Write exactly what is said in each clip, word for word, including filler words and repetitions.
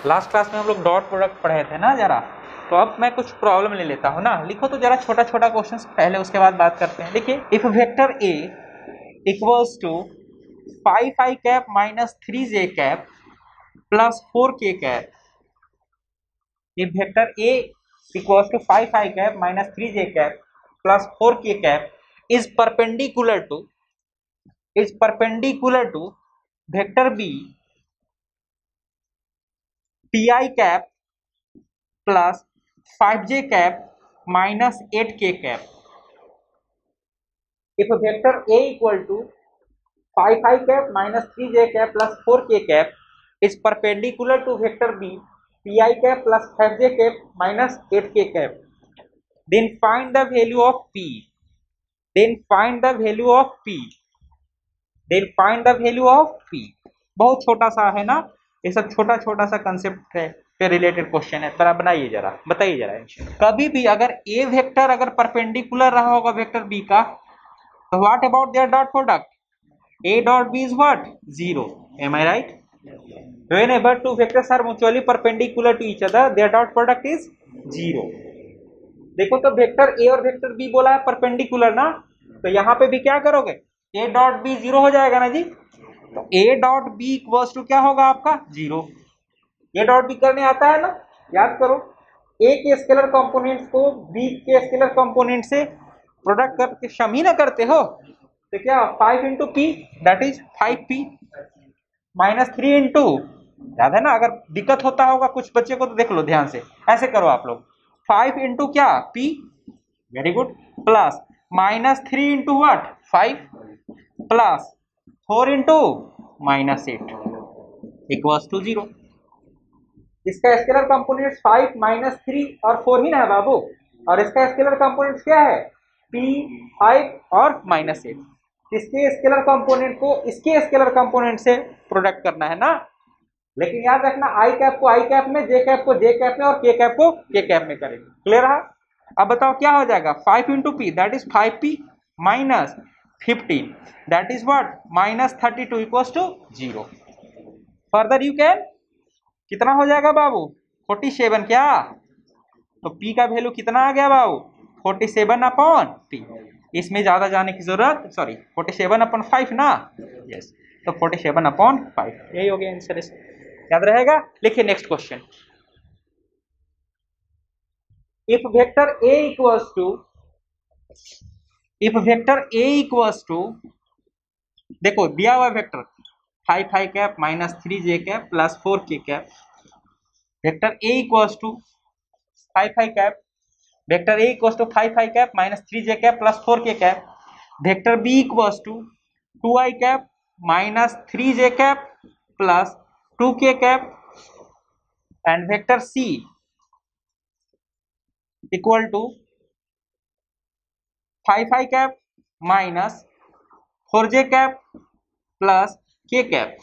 Last class में हम लोग डॉट प्रोडक्ट पढ़े थे ना जरा, तो अब मैं कुछ प्रॉब्लम ले लेता हूँ ना। लिखो तो जरा छोटा छोटा क्वेश्चन पहले, उसके बाद बात करते हैं। देखिए, if vector a equals to five i cap minus three j cap plus four k cap, if vector a equals to five i cap minus three j cap plus four k cap is perpendicular to is perpendicular to vector b pi cap plus five j cap minus eight k cap. If a vector a equal to five i cap minus three j cap plus four k cap is perpendicular to vector b pi cap plus five j cap minus eight k cap, then find the value of p. Then find the value of p. Then find the value of p. बहुत छोटा सा है ना, ये सब छोटा छोटा सा कंसेप्ट है पे रिलेटेड क्वेश्चन है। पर आप बनाइए जरा, बताइए जरा, कभी भी अगर a वेक्टर अगर परपेंडिकुलर रहा होगा वेक्टर b का, तो what about their dot product? a dot b is what? Zero. Am I right? Whenever two vectors are mutually perpendicular to each other, their dot product is zero. देखो तो vector A और vector B बोला है perpendicular ना, तो यहाँ पे भी क्या करोगे? ए डॉट बी जीरो हो जाएगा ना जी। तो ए डॉट बी इक्वल्स टू क्या होगा आपका? जीरो। ए डॉट बी करने आता है ना, याद करो। ए के स्केलर कंपोनेंट्स को बी के स्केलर कंपोनेंट से प्रोडक्ट करके शमी ना करते हो, तो क्या five into p that is five p minus three into, याद है ना। अगर दिक्कत होता होगा कुछ बच्चे को तो देख लो ध्यान से, ऐसे करो आप लोग, फाइव इंटू क्या? P, very good, plus minus three into what? Five, plus four into minus eight equals to zero. इसका scalar component five minus three और फोर ही ना है बाबू, और इसका स्केलर कंपोनेंट क्या है? पी, फाइव और माइनस एट। इसके स्केलर कंपोनेंट को इसके स्केलर कंपोनेंट से प्रोडक्ट करना है ना। लेकिन याद रखना, आई कैप को आई कैप में, जे कैप को जे कैप में और के कैप को के कैप में करेंगे। क्लियर है? अब बताओ क्या हो जाएगा? Five into p that is five p minus fifteen that is what? Minus thirty two equals to zero. Further you can, कितना हो जाएगा बाबू? Forty seven. क्या? तो पी का वैल्यू कितना आ गया बाबू? Forty seven upon p. इसमें ज्यादा जाने की जरूरत, sorry forty seven upon five ना, यस, तो फोर्टी सेवन अपॉन फाइव, यही हो गया आंसर। याद रहेगा? लिखिए next question. If vector a equals to if vector a equals to, देखो दिया हुआ vector five five cap minus three j cap plus four k cap, vector a equals to five five cap, vector a equals to five five cap minus three j cap plus four k cap, vector b equals to two i cap minus three j cap plus two k cap, and vector c equal to five five cap minus four J cap plus k cap.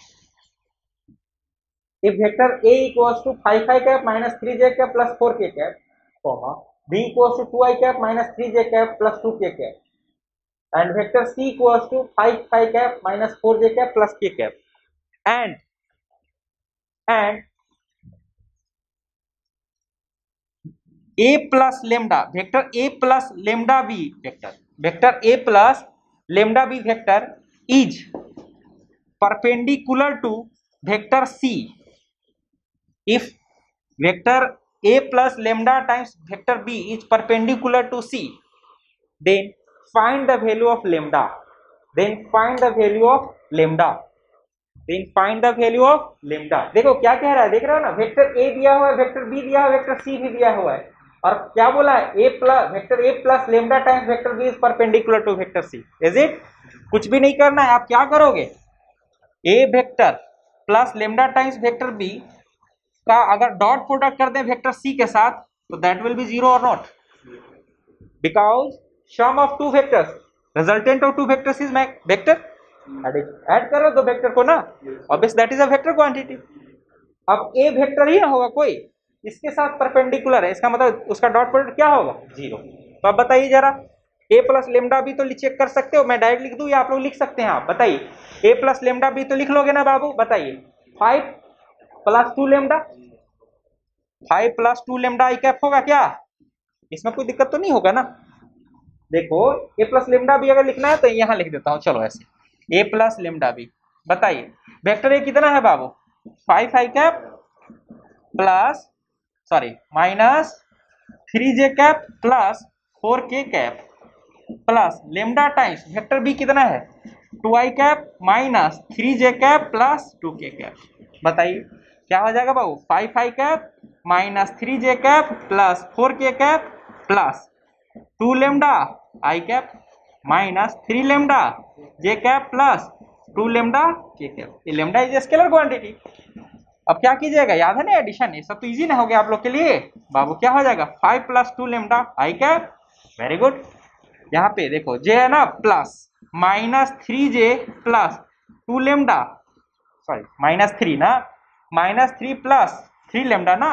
If vector a equals to five five cap minus three j cap plus four k cap, comma b equals to two i cap minus three j cap plus two k cap, and vector c equals to five five cap minus four J cap plus k cap, and and a plus lambda vector a plus lambda b vector vector a plus lambda b vector is perpendicular to vector c। If vector a plus lambda times vector b is perpendicular to c, then find the value of lambda then find the value of lambda then find the value of lambda. देखो क्या कह रहा है, देख रहे हो ना, vector a दिया हुआ है, वेक्टर b दिया हुआ है, वेक्टर c भी दिया हुआ है, और क्या बोला है? a plus vector a plus lambda times vector b is perpendicular to vector c। Is it? कुछ भी नहीं करना है, आप क्या करोगे? a vector plus lambda times vector b का अगर डॉट प्रोडक्ट कर दें वेक्टर c के साथ, तो दैट विल बी जीरो और not, because sum of two vectors resultant of two vectors is vector. Add करो दो वेक्टर को ना, obvious that is a vector quantity. अब a वेक्टर ही ना होगा कोई, इसके साथ परपेंडिकुलर है, इसका मतलब उसका डॉट प्रोडक्ट क्या होगा? जीरो। तो अब बताइए जरा, a प्लस लेमडा बी तो चेक कर सकते हो, मैं डायरेक्ट लिख दूं या आप लोग लिख सकते हैं? आप बताइए। a प्लस लेमडा बी तो लिख लोगे ना बाबू? बताइए। Five plus two lambda five plus two lambda i cap होगा क्या? इसमें कोई दिक्कत तो नहीं होगा ना? देखो ए प्लस लेमडा भी अगर लिखना है तो यहाँ लिख देता हूँ, चलो ऐसे ए प्लस लेमडा भी। बताइए वेक्टर ए कितना है बाबू? Five i cap plus sorry minus three j cap plus four k cap plus lambda times vector b कितना है? Two i cap minus three j cap plus two k cap. बताइए क्या हो जाएगा बाबू? Five i cap minus three j cap plus four k cap plus two lambda i cap minus three lambda j cap plus two lambda k cap. ये lambda is scalar quantity. अब क्या कीजिएगा, याद है ना एडिशन, ये सब तो इजी ना हो गया आप लोग के लिए बाबू। क्या हो जाएगा? Five plus two lambda i cap, very good. यहाँ पे देखो जे है ना plus minus three j plus two lambda sorry minus three ना minus three plus three lambda ना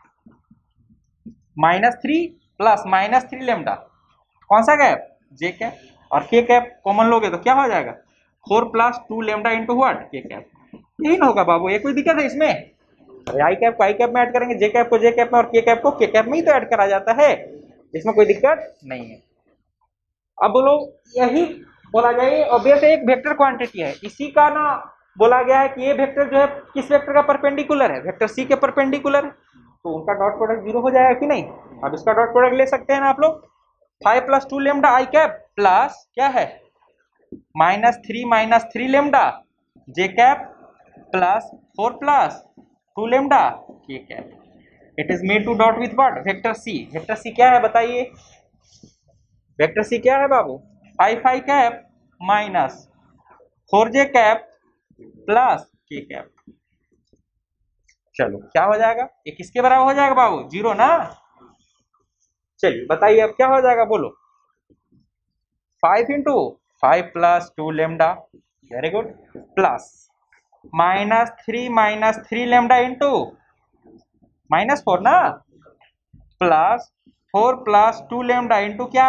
minus three plus minus three lambda कौन सा कैप? J cap. और के कैप कॉमन लोगे तो क्या हो जाएगा? Four plus two lambda into what? K cap. यही ना होगा बाबू, ये कोई दिक्कत है इसमें? आई कैप को आई कैप में ऐड करेंगे, जे कैप को जे कैप में और के कैप को के कैप में ही तो ऐड करा जाता है, इसमें कोई दिक्कत नहीं है। अब बोलो यही बोला जाए ऑब्वियस एक वेक्टर क्वांटिटी है, इसी का ना बोला गया है कि ये वेक्टर जो है किस वेक्टर का परपेंडिकुलर है? वेक्टर सी के परपेंडिकुलर है, तो उनका डॉट प्रोडक्ट जीरो हो जाएगा कि नहीं? अब इसका डॉट प्रोडक्ट ले सकते हैं ना आप लोग। Five plus two lambda i cap plus क्या है? Minus three minus three lambda j cap plus four plus two lambda k cap. It is made to dot with what? Vector c. Vector c क्या है बताइए? Vector c क्या है बाबू? Five i cap minus four J cap plus k cap. चलो क्या हो जाएगा? ये किसके बराबर हो जाएगा बाबू? जीरो ना। चलिए बताइए अब क्या हो जाएगा बोलो? Five into five plus two lambda, very good, plus minus three minus three lambda into minus four ना plus four plus two lambda into क्या?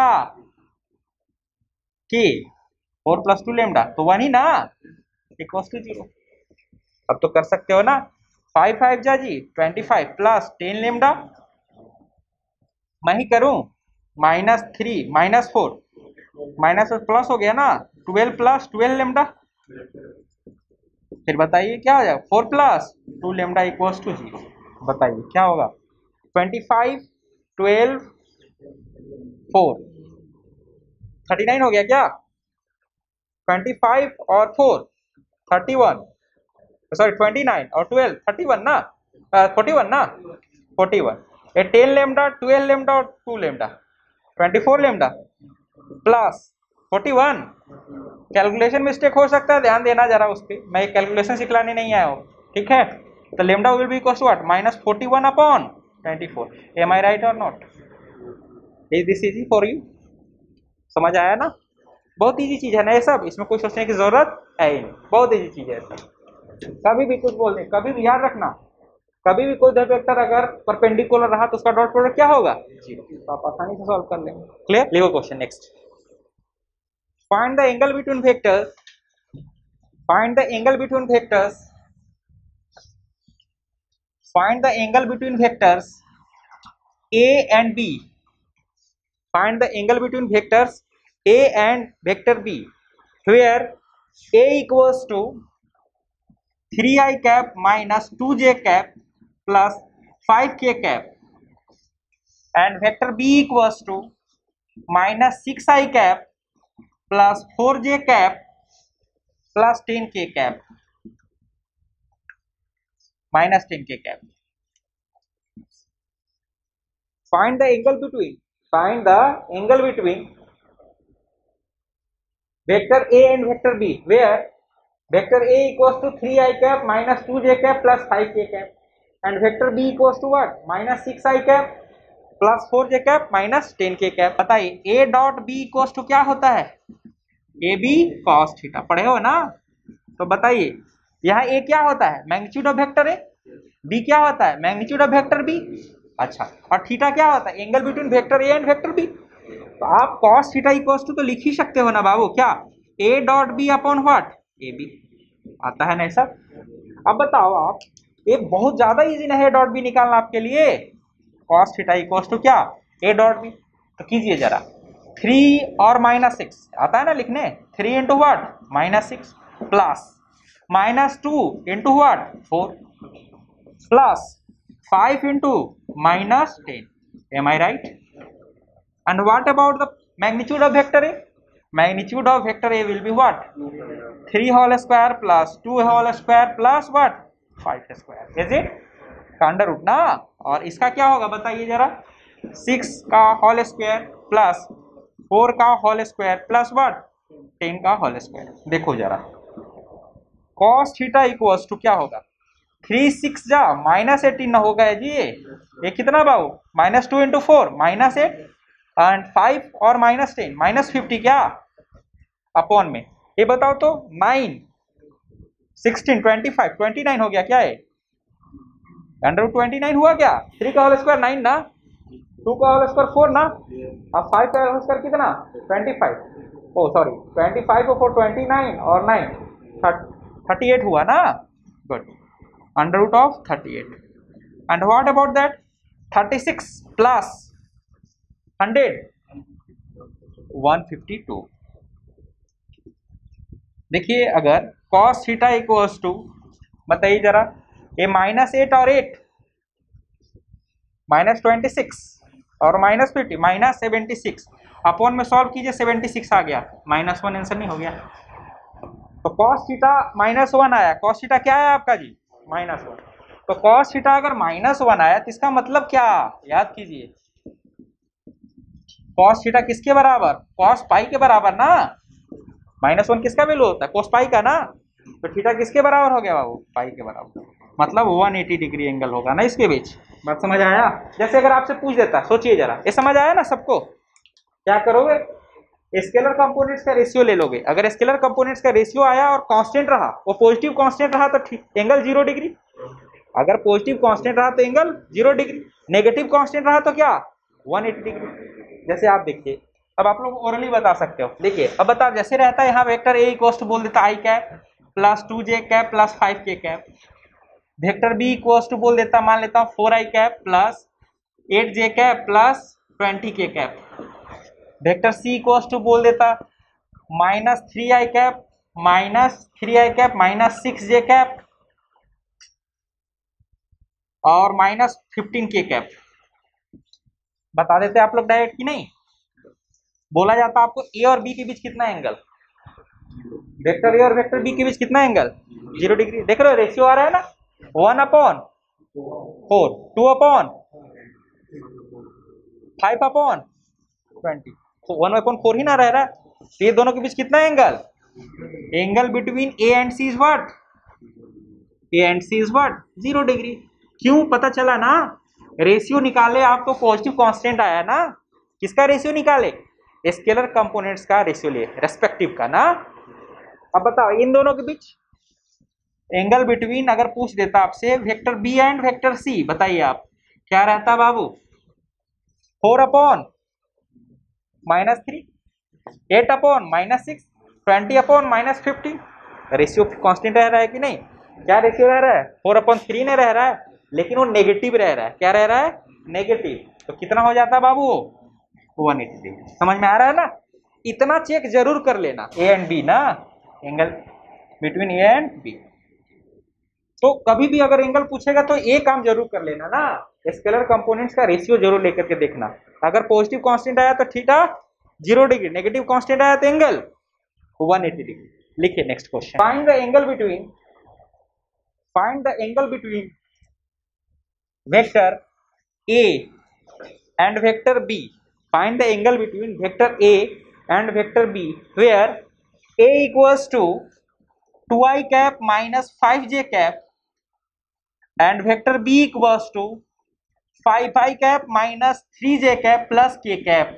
K. Four plus two lambda तो वन ही ना, इक्वल्स टू जीरो। अब तो कर सकते हो ना, फाइव फाइव जा जी twenty five plus ten lambda, मैं ही करूं minus three minus four minus plus हो गया ना, ट्वेल्व प्लस ट्वेल्व लेमडा। फिर बताइए क्या हो जाएगा? Four plus two lambda equals to zero. बताइए क्या होगा? Twenty five twelve four thirty nine हो गया क्या? ट्वेंटी फाइव और four thirty one, sorry twenty nine और ट्वेल्व थर्टी वन ना, फोर्टी वन ना, फोर्टी वन। ये टेन लेमडा ट्वेल्व लेमडा और two lambda twenty four lambda plus forty one. Calculation mistake हो सकता है, ध्यान देना जरा उस पर, मैं कैलकुलेशन सिखलाने नहीं आया हूँ, ठीक है? तो lambda will be equal to what? Minus forty one upon twenty four. Am I right और not? Is this easy for you? समझ आया ना? बहुत इजी चीज है ना ये सब, इसमें कोई सोचने की जरूरत है ही नहीं, बहुत इजी चीज है सब। कभी भी कुछ बोल दे, कभी भी याद रखना, कभी भी कोई दो वेक्टर अगर परपेंडिकुलर रहा तो उसका डॉट प्रोडक्ट क्या होगा? जीरो। तो आप आसानी से सॉल्व कर लेंगे। क्लियर? लिखो question next. Find the angle between vectors, find the angle between vectors, find the angle between vectors a and b, find the angle between vectors a and vector b where a equals to three i cap minus two j cap plus five k cap and vector b equals to minus six i cap plus four j cap plus ten k cap minus ten k cap. Find the angle between, find the angle between vector a and vector b where vector a equals to three i cap minus two j cap plus five k cap and vector b equals to what? minus six i cap plus four j cap minus ten k cap. बताइए a dot b equals to क्या होता है? ab cos theta, पढ़े हो ना? तो बताइए यहाँ a क्या होता है? Magnitude of vector a, b क्या होता है? Magnitude of vector b। अच्छा, और थीटा क्या होता है? Angle between vector A and vector B. तो आप cos थीटा इक्वल्स टू तो लिख ही सकते हो ना बाबू, क्या? a dot B upon what? A b. आता है ना सब? अब बताओ आप, ये बहुत ज्यादा इजी नहीं है डॉट बी निकालना आपके लिए। कॉस थीटा इक्वल्स टू क्या, ए डॉट बी। तो कीजिए जरा, थ्री और माइनस सिक्स आता है ना लिखने, three into what minus six plus minus two into what four plus five into minus ten, am I right? And what about the magnitude of vector a? Magnitude of vector A will be what? three whole square plus two whole square plus what? five square. Is it? का under root ना, और इसका क्या होगा बताइए जरा, six का whole square plus four का whole square plus what? ten का होल स्क्वायर। देखो जरा, cos थीटा इक्वल्स टू क्या होगा, थ्री सिक्स जा माइनस एटीन ना होगा जी, ये कितना बाबू, minus two into four minus eight and five और माइनस टेन माइनस फिफ्टी क्या अपॉन में, ये बताओ तो nine sixteen twenty five twenty nine हो गया क्या है, अंडर ट्वेंटी नाइन हुआ क्या, थ्री का होल स्क्वायर नाइन ना, टू का होल स्क्वायर फोर ना, अब फाइव का होल स्क्वायर कितना twenty five, oh sorry twenty five और फोर ट्वेंटी नाइन और नाइन थर्टी एट हुआ ना, good, under root of thirty eight. And what about that, thirty six plus hundred one fifty two. देखिए अगर cos theta equals to बताइए जरा, ये minus eight और एट माइनस ट्वेंटी सिक्स और minus fifty minus seventy six, upon में solve कीजिए seventy six आ गया, माइनस वन आंसर नहीं हो गया। तो cos थीटा माइनस वन आया, cos थीटा क्या है आपका जी माइनस वन, तो cos थीटा अगर माइनस वन आया तो इसका मतलब क्या, याद कीजिए cos थीटा किसके बराबर, cos पाई के बराबर ना, माइनस वन किसका वैल्यू होता है cos पाई का ना, तो थीटा किसके बराबर हो गया बाबू, पाई के बराबर, मतलब वन एटी डिग्री एंगल होगा ना इसके बीच। बात समझ आया? जैसे अगर आपसे पूछ देता, सोचिए जरा, ये समझ आया ना सबको, क्या करोगे, स्केलर कंपोनेंट्स का रेशियो ले लोगे, अगर स्केलर कंपोनेंट्स का रेशियो आया और कांस्टेंट रहा, वो पॉजिटिव कांस्टेंट रहा तो एंगल जीरो डिग्री, अगर पॉजिटिव कांस्टेंट रहा तो angle zero degree, negative constant रहा तो क्या वन एटी डिग्री। जैसे आप देखिए, अब आप लोग ओरली बता सकते हो, देखिए अब बता, जैसे रहता है यहाँ वेक्टर ए इक्वल्स टू बोल देता i cap plus two j cap plus five के cap, vector b equals to बोल देता, मान लेता हूँ four i cap plus eight j cap plus twenty k cap, vector c equals to बोल देता माइनस थ्री आई कैप माइनस थ्री आई cap minus six j cap और minus fifteen k cap. बता देते आप लोग डायरेक्ट की नहीं, बोला जाता आपको ए और बी के बीच कितना एंगल, वेक्टर ए और वेक्टर बी के बीच कितना एंगल जीरो डिग्री। देख रहे हो रेशियो आ रहा है ना, one upon four, two upon five upon twenty, one upon four ही ना रह रहा है, तो ये दोनों के बीच कितना angle, angle between a and c is what, a and c is what zero degree. क्यों पता चला ना, रेशियो निकाले आप तो पॉजिटिव कांस्टेंट आया ना, किसका रेशियो निकाले, स्केलर कंपोनेंट्स का रेशियो लिए रेस्पेक्टिव का ना। अब बताओ इन दोनों के बीच एंगल बिटवीन अगर पूछ देता आपसे vector B and vector c, बताइए आप क्या रहता बाबू, four upon minus three, eight upon minus six, twenty upon minus fifteen, ratio constant रह रहा है कि नहीं, क्या रेशियो रह रहा है, फोर अपॉन थ्री ने रह रहा है, लेकिन वो नेगेटिव रह रहा है, क्या रह रहा है नेगेटिव, तो कितना हो जाता है बाबू वन एटी डिग्री। समझ में आ रहा है ना, इतना चेक जरूर कर लेना, ए एंड बी ना, angle between a and b. तो कभी भी अगर एंगल पूछेगा तो ये काम जरूर कर लेना ना, स्केलर कंपोनेंट्स का रेशियो जरूर लेकर के देखना, अगर पॉजिटिव कांस्टेंट आया तो theta zero degree, negative constant आया तो एंगल वन एटी डिग्री। लिखिए next question, find the angle between find the angle between vector A and vector b, find the angle between vector A and vector B where A equals to two i cap minus five j cap and vector B equals to five i cap minus three j cap plus k cap.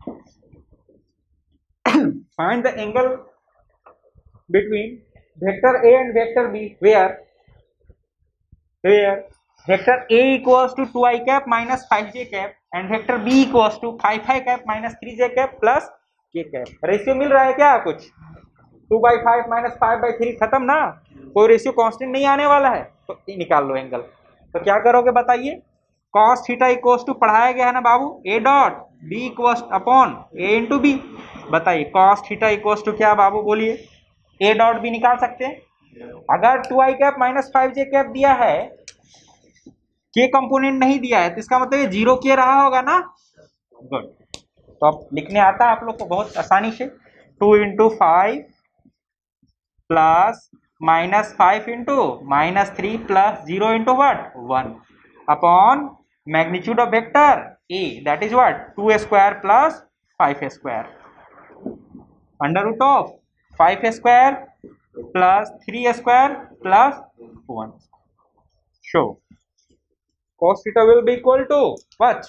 Find the angle between vector A and vector B where where vector A equals to two i cap minus five j cap and vector B equals to five i cap minus three j cap plus k cap। रेशियो मिल रहा है क्या, कुछ two by five minus five by three खत्म ना, कोई ratio constant नहीं आने वाला है, तो निकाल लो एंगल। तो क्या करोगे बताइए, कॉस थीटा इक्वल्स टू पढ़ाया गया है ना बाबू, a dot b equals upon a into b. बताइए कॉस थीटा इक्वल्स टू क्या बाबू, बोलिए। ए डॉट बी निकाल सकते हैं। अगर two i cap minus five j cap दिया है, के कंपोनेंट नहीं दिया है, तो इसका मतलब ये जीरो के रहा होगा ना। गुड, तो अब लिखने आता है आप लोग को बहुत आसानी से। Two into five plus minus five into minus three plus zero into what one upon magnitude of vector a, that is what two square plus five square under root of five square plus three square plus one. So cos theta will be equal to what?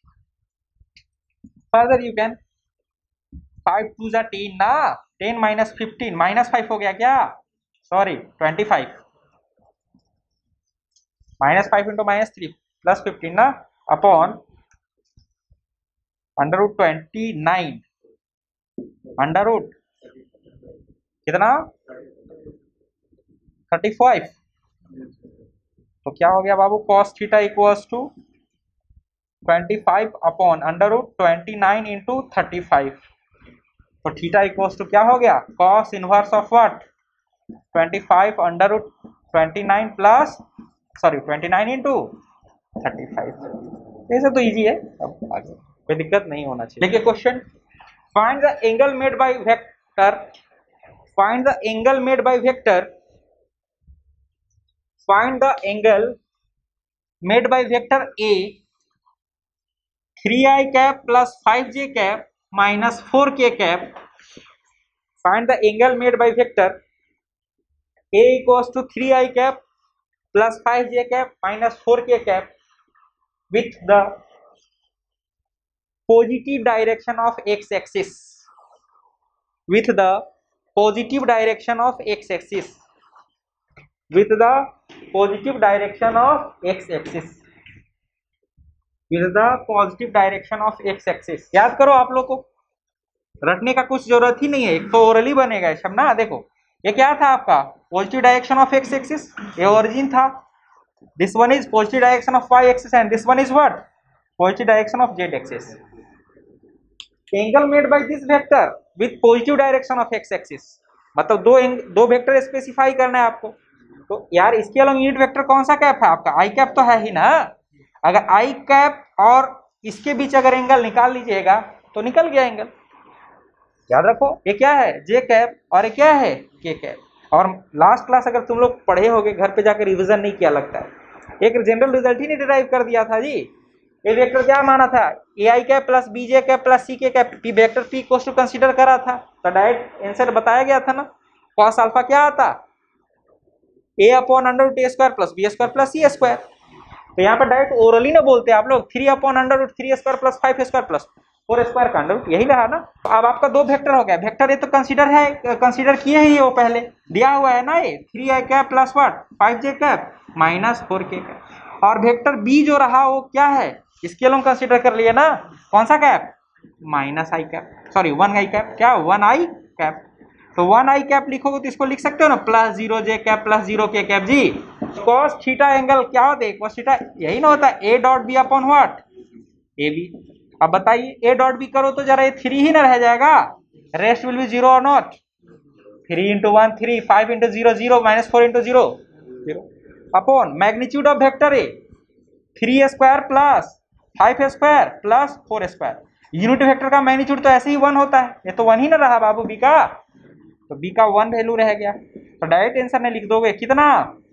Further you can five twos are ten ना, ten minus fifteen minus five हो गया क्या, sorry twenty five minus five into minus three plus fifteen ना upon under root twenty nine under root कितना thirty five. तो क्या हो गया बाबू, cos theta equals to twenty five upon under root twenty nine into thirty five. तो theta equals to क्या हो गया, cos inverse of what twenty five under root twenty nine plus sorry twenty nine into thirty five. ऐसे तो easy है, अब आगे कोई दिक्कत नहीं होना चाहिए। देखिए question, find the angle made by vector, find the angle made by vector find the angle made by vector A three i cap plus five j cap minus four k cap। find the angle made by vector A equals to three i cap plus five j cap minus four k cap with the positive direction of x axis, with the positive direction of x axis, with the positive direction of x axis, with the positive direction of x axis। याद करो, आप लोग को रटने का कुछ जरूरत ही नहीं है, एक तो ओरली बनेगा सब ना। देखो ये क्या था आपका, positive direction of x axis, ये ओरिजिन था। This one is positive direction of Y axis and this one is what positive direction of z axis. Angle made by this vector with positive direction of x axis, मतलब दो दो vector specify करना है आपको। तो यार इसके अलग यूनिट वेक्टर कौन सा कैप है आपका, आई कैप तो है ही ना। अगर आई कैप और इसके बीच अगर एंगल निकाल लीजिएगा तो निकल गया एंगल। याद रखो ये क्या है, जे कैप और ये क्या है, के कैप। और लास्ट क्लास अगर तुम लोग पढ़े होगे, घर पे जाकर रिवीजन नहीं किया लगता है, एक जनरल रिजल्ट ही नहीं डिराइव कर दिया था जी। ये वेक्टर क्या माना था, a i cap plus b j cap plus c k cap, p vector p cos to consider करा था। तो डायरेक्ट आंसर बताया गया था ना, कॉस अल्फा क्या आता, a upon under root a square plus b square plus c square. तो यहाँ पर डायरेक्ट ओरली ना बोलते आप लोग, three upon under root three square plus five square plus four square का अंडर रूट, यही रहा ना। अब आपका दो वेक्टर हो गया, वेक्टर ए तो कंसीडर है, कंसीडर किए ही वो पहले दिया हुआ है ना, ये three I cap plus what five j cap minus four k cap. और वेक्टर बी जो रहा वो क्या है, इसके लोग कंसीडर कर लिए ना, कौन सा cap, minus I cap, sorry one i cap, क्या वन आई कैप। तो वन आई कैप लिखोगे तो इसको लिख सकते हो ना, plus zero j cap plus zero k cap जी। कॉस थीटा एंगल क्या होता है, कॉस थीटा यही ना होता है, a dot B upon what a b. अब बताइए ए डॉट बी करो तो जरा ये थ्री ही ना रह जाएगा, रेस्ट विल बी जीरो और not, three into one three, five into zero zero, minus four into zero zero upon magnitude of vector A three square plus five square plus four square. Unit vector का magnitude तो ऐसे ही one होता है, ये तो one ही ना रहा बाबू बी का, तो बी का वन वैल्यू रह गया। तो डायरेक्ट आंसर में लिख दोगे कितना,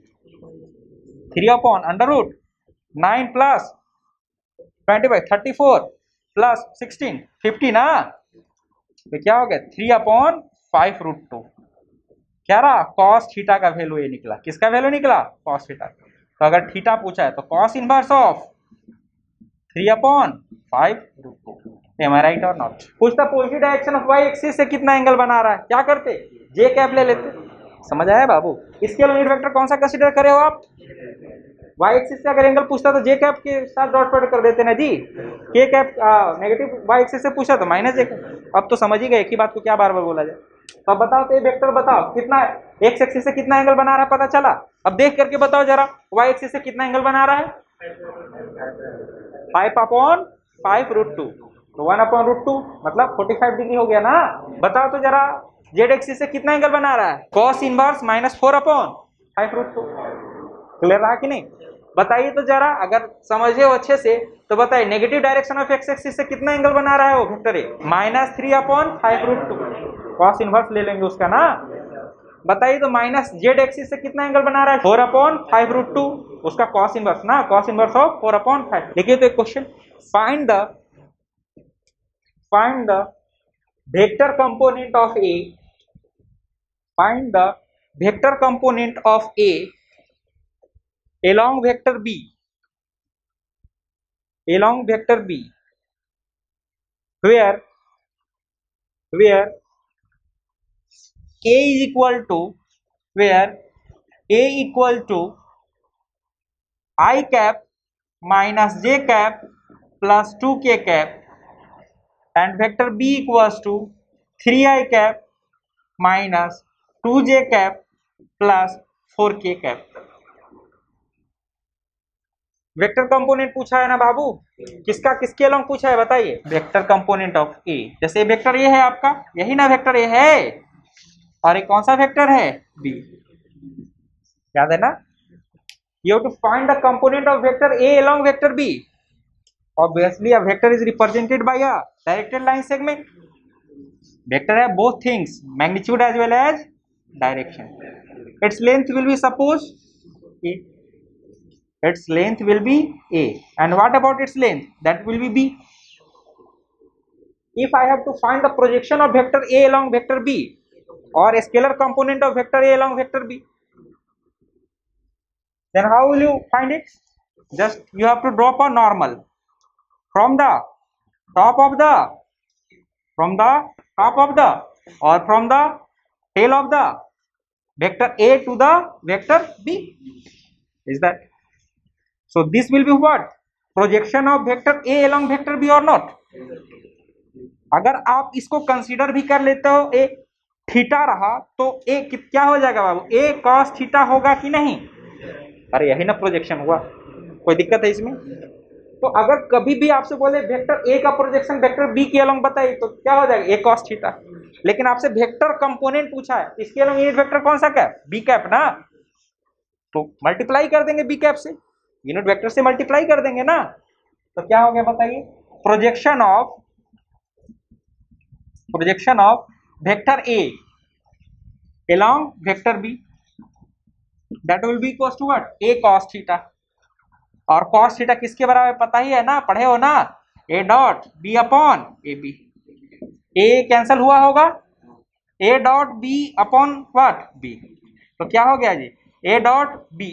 three upon under root nine plus twenty five thirty four plus sixteen fifty ना, तो क्या हो गया three upon five root two. क्या रहा, कॉस थीटा का वैल्यू ये निकला, किसका वैल्यू निकला, कॉस थीटा। तो अगर थीटा पूछा है तो cos inverse of three upon five root two. Am I right और नॉट। पूछता positive direction of Y axis से कितना एंगल बना रहा है, क्या करते, जे कैप ले लेते। समझ आया बाबू। इसके यूनिट वेक्टर कौन सा कंसीडर करे हो आप, वाई एक्सिस से अगर एंगल पूछता तो जे कैप के साथ डॉट प्रोडक्ट कर देते ना जी। के कैप नेगेटिव वाई एक्सिस से पूछा तो माइनस जे कैप। अब तो समझ ही गए, एक ही बात को क्या बार बार बोला जाए। तो अब बताओ तो ये वेक्टर बताओ कितना एक्स एक्सिस से कितना एंगल बना रहा है, पता चला। अब देख करके बताओ जरा वाई एक्सिस से कितना एंगल बना रहा है, five upon five root two, तो वन अपॉन रूट टू मतलब फोर्टी फाइव डिग्री हो गया ना। बताओ तो जरा जेड एक्सिस से कितना एंगल बना रहा है? Cos inverse minus four upon five root two. Clear रहा कि नहीं? बताइए तो जरा, अगर समझे हो अच्छे से तो बताइए negative direction of x axis से कितना एंगल बना रहा है वो vector A? Minus three upon five root two, cos inverse ले लेंगे उसका ना। बताइए तो माइनस जेड एक्सिस से कितना एंगल बना रहा है? Four upon five root two, उसका कॉस इनवर्स ना, cos inverse of four upon five. देखिए तो एक question, find the find the vector component of A, find the vector component of A along vector b, along vector b where where a is equal to where a equal to I cap minus j cap plus two k cap and vector b equals to three I cap minus two j cap plus four k cap। Vector component पूछा है ना बाबू, किसका किसके along पूछा है बताइए? Vector component of A. जैसे vector ए है आपका, यही ना वेक्टर ए है, और ये कौन सा वेक्टर है? बी। याद है ना? You have to find the component of vector A along vector B. Obviously a vector is represented by a directed line segment. Vector है both things, magnitude as well as direction. Its length will be suppose A, its length will be a, and what about its length? That will be b. If I have to find the projection of vector a along vector b or a scalar component of vector a along vector b, then how will you find it? Just you have to drop a normal from the top of the from the top of the or from the tail of the vector a to the vector b. Is that so? This will be what? Projection of vector a along vector b or not? अगर आप इसको consider भी कर लेते हो ए theta रहा तो ए क्या हो जाएगा बाबू? ए कॉस थीटा होगा कि नहीं? अरे यही ना प्रोजेक्शन हुआ, कोई दिक्कत है इसमें? तो अगर कभी भी आपसे बोले वेक्टर ए का प्रोजेक्शन वेक्टर बी के अलोंग बताइए तो क्या हो जाएगा? A cos theta. लेकिन आपसे वेक्टर कंपोनेंट पूछा है, इसके अलोंग यूनिट वेक्टर कौन सा कैप? बी कैप ना, तो मल्टीप्लाई कर देंगे बी कैप से, यूनिट वेक्टर से मल्टीप्लाई कर देंगे ना। तो क्या हो गया बताइए? Projection of projection of vector A along vector B, that will be equal to what? A cos theta. और cos थीटा किसके बराबर पता ही है ना, पढ़े हो ना? A dot B upon A B. A cancel हुआ होगा, A dot B upon what? B. तो क्या हो गया जी? A dot B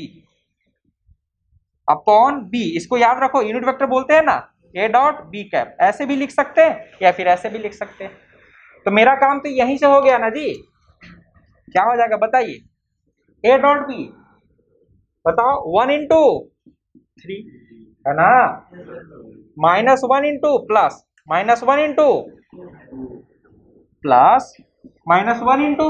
upon B. इसको याद रखो, यूनिट वेक्टर बोलते हैं ना, ए डॉट बी कैप। ऐसे भी लिख सकते हैं या फिर ऐसे भी लिख सकते हैं। तो मेरा काम तो यहीं से हो गया ना जी। क्या हो जाएगा बताइए? ए डॉट बी बताओ, वन इंटू थ्री है ना, minus one into plus minus one into plus minus one into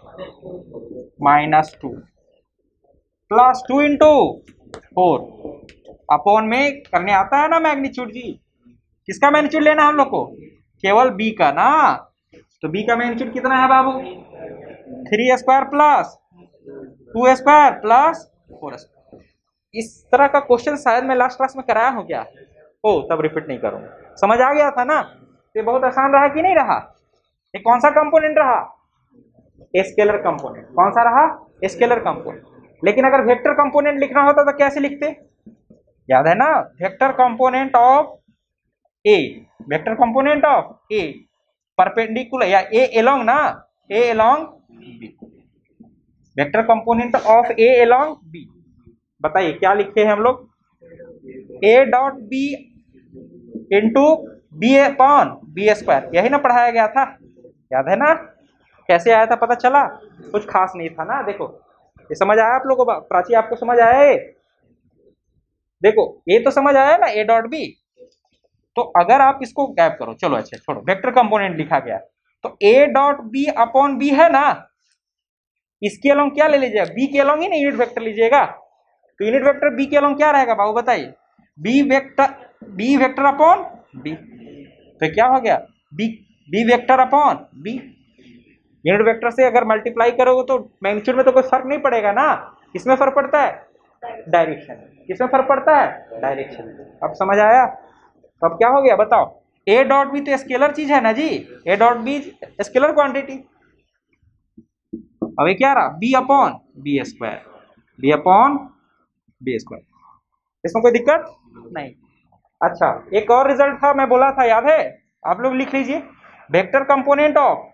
minus two plus two into four upon में करने आता है ना मैग्नीट्यूड जी। किसका मैग्नीट्यूड लेना है हम लोग को? केवल बी का ना। तो बी का मैग्नीट्यूड कितना है बाबू? Three square plus two square plus four square. इस तरह का क्वेश्चन शायद मैं लास्ट क्लास में कराया हूँ क्या? ओ तब रिपीट नहीं करूंगा। समझ आ गया था ना? ये बहुत आसान रहा कि नहीं रहा? ये कौन सा कंपोनेंट रहा? Scalar component. कौन सा रहा? Scalar component. लेकिन अगर वेक्टर कंपोनेंट लिखना होता तो कैसे लिखते? याद है ना? Vector component of A, vector component of A perpendicular या ए अलोंग ना, A along B, vector component of A along B. बताइए क्या लिखे हैं हम लोग? A dot B into B upon B square. यही ना पढ़ाया गया था, याद है ना? कैसे आया था पता चला? कुछ खास नहीं था ना। देखो ये समझ आया आप लोगों को? प्राची आपको समझ आया है? देखो ये तो समझ आया ना, ए डॉट बी। तो अगर आप इसको गैप करो, चलो अच्छा छोड़ो, वेक्टर कंपोनेंट लिखा गया तो ए डॉट बी अपॉन बी है ना, इसके अलोंग क्या ले लीजिएगा? बी के अलोंग ही ना यूनिट वेक्टर लीजिएगा। तो यूनिट वेक्टर बी के अलोंग क्या रहेगा बाबू बताइए? B vector B vector upon B, तो क्या हो गया B B vector upon B. Unit vector से अगर मल्टीप्लाई करोगे तो मैग्नीट्यूड में तो कोई फर्क नहीं पड़ेगा ना, किसमें फर्क पड़ता है, डायरेक्शन, किसमें फर्क पड़ता है, डायरेक्शन। अब समझ आया? तो अब क्या हो गया बताओ, ए डॉट बी तो स्केलर चीज है ना जी, A dot B scalar quantity. अब ये क्या रहा, B upon B square, B upon B square, इसमें कोई दिक्कत नहीं। अच्छा एक और रिजल्ट था, मैं बोला था याद है, आप लोग लिख लीजिए, vector component of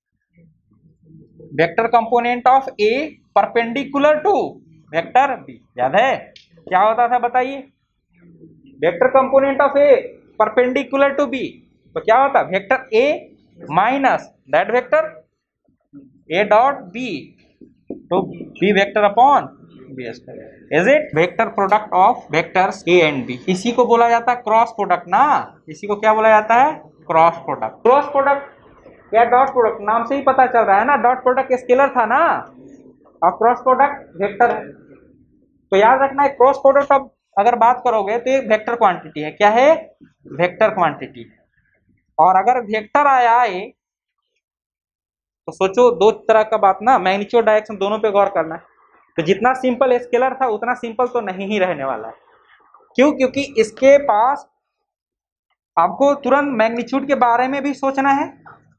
vector component of A perpendicular to vector B, याद है क्या होता था बताइए, vector component of A perpendicular to B, तो क्या होता, vector A minus that vector A dot B to B vector upon B square, is it vector product of vectors A and B. इसी को बोला जाता है क्रॉस प्रोडक्ट ना, इसी को क्या बोला जाता है, क्रॉस प्रोडक्ट। क्रॉस प्रोडक्ट या डॉट प्रोडक्ट, नाम से ही पता चल रहा है ना, डॉट प्रोडक्ट स्केलर था ना, और क्रॉस प्रोडक्ट वेक्टर है। तो याद रखना है क्रॉस प्रोडक्ट अब अगर बात करोगे तो ये वेक्टर क्वांटिटी है, क्या है, वेक्टर क्वांटिटी। और अगर वेक्टर आया है तो सोचो दो तरह का बात ना, मैग्नीट्यूड डायरेक्शन दोनों पे गौर करना है। तो जितना सिंपल स्केलर था उतना सिंपल तो नहीं ही रहने वाला है, क्यों, क्योंकि इसके पास आपको तुरंत मैग्नीट्यूड के बारे में भी सोचना है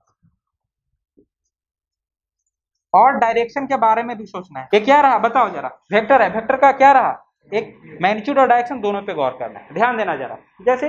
और डायरेक्शन के बारे में भी सोचना है। ये क्या रहा बताओ जरा, वेक्टर है, वेक्टर का क्या रहा, एक मैग्नीट्यूड और डायरेक्शन दोनों पे गौर करना है, ध्यान देना जरा। जैसे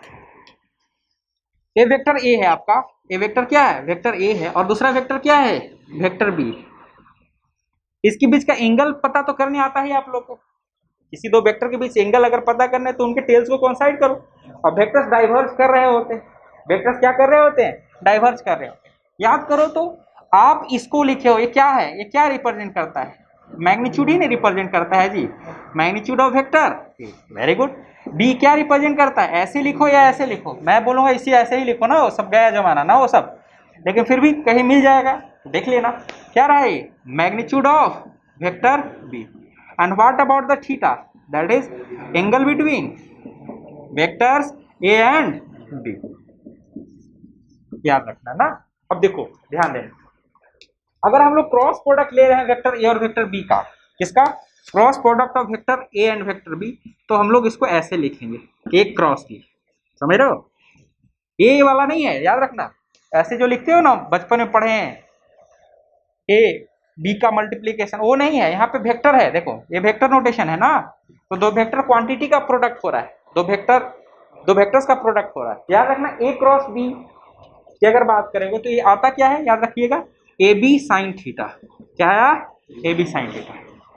ए वेक्टर ए है आपका, ए वेक्टर क्या है, वेक्टर ए है, और दूसरा वेक्टर क्या है, वेक्टर बी। इसके बीच का एंगल पता तो करने आता है आप लोग को, किसी दो वेक्टर के बीच एंगल अगर पता करना है तो उनके टेल्स को कोइंसाइड करो, और वेक्टर्स डाइवर्ज कर रहे होते हैं, वेक्टर्स क्या कर रहे होते हैं, डाइवर्ज कर रहे होते हैं। याद करो तो आप इसको लिखे हो, ये क्या है, ये क्या रिप्रेजेंट करता है, मैग्नीट्यूड ही नहीं रिप्रेजेंट करता है जी, magnitude of vector, very good. B क्या रिप्रेजेंट करता है, ऐसे लिखो या ऐसे लिखो, मैं बोलूंगा इसी ऐसे ही लिखो ना, वो सब गया जमाना ना वो सब, लेकिन फिर भी कहीं मिल जाएगा, देख लेना क्या रहा है, magnitude of vector B. And what about the theta, that is angle between vectors A and B, याद रखना ना। अब देखो ध्यान देना, अगर हम लोग क्रॉस प्रोडक्ट ले रहे हैं वेक्टर ए और वेक्टर बी का, किसका, cross product of vector A and vector B, तो हम लोग इसको ऐसे लिखेंगे, एक क्रॉस बी, समझ रहे हो, ए वाला नहीं है, याद रखना, ऐसे जो लिखते हो ना बचपन में पढ़े हैं, ए बी का मल्टीप्लीकेशन, वो नहीं है, यहाँ पे वेक्टर है, देखो ये वेक्टर नोटेशन है ना, तो दो वेक्टर क्वांटिटी का प्रोडक्ट हो रहा है, दो वेक्टर दो वेक्टर्स का प्रोडक्ट हो रहा है। याद रखना ए क्रॉस बी की अगर बात करेंगे तो ये आता क्या है, याद रखिएगा, ए बी साइन थीटा, क्या आया, ए बी साइन थीटा।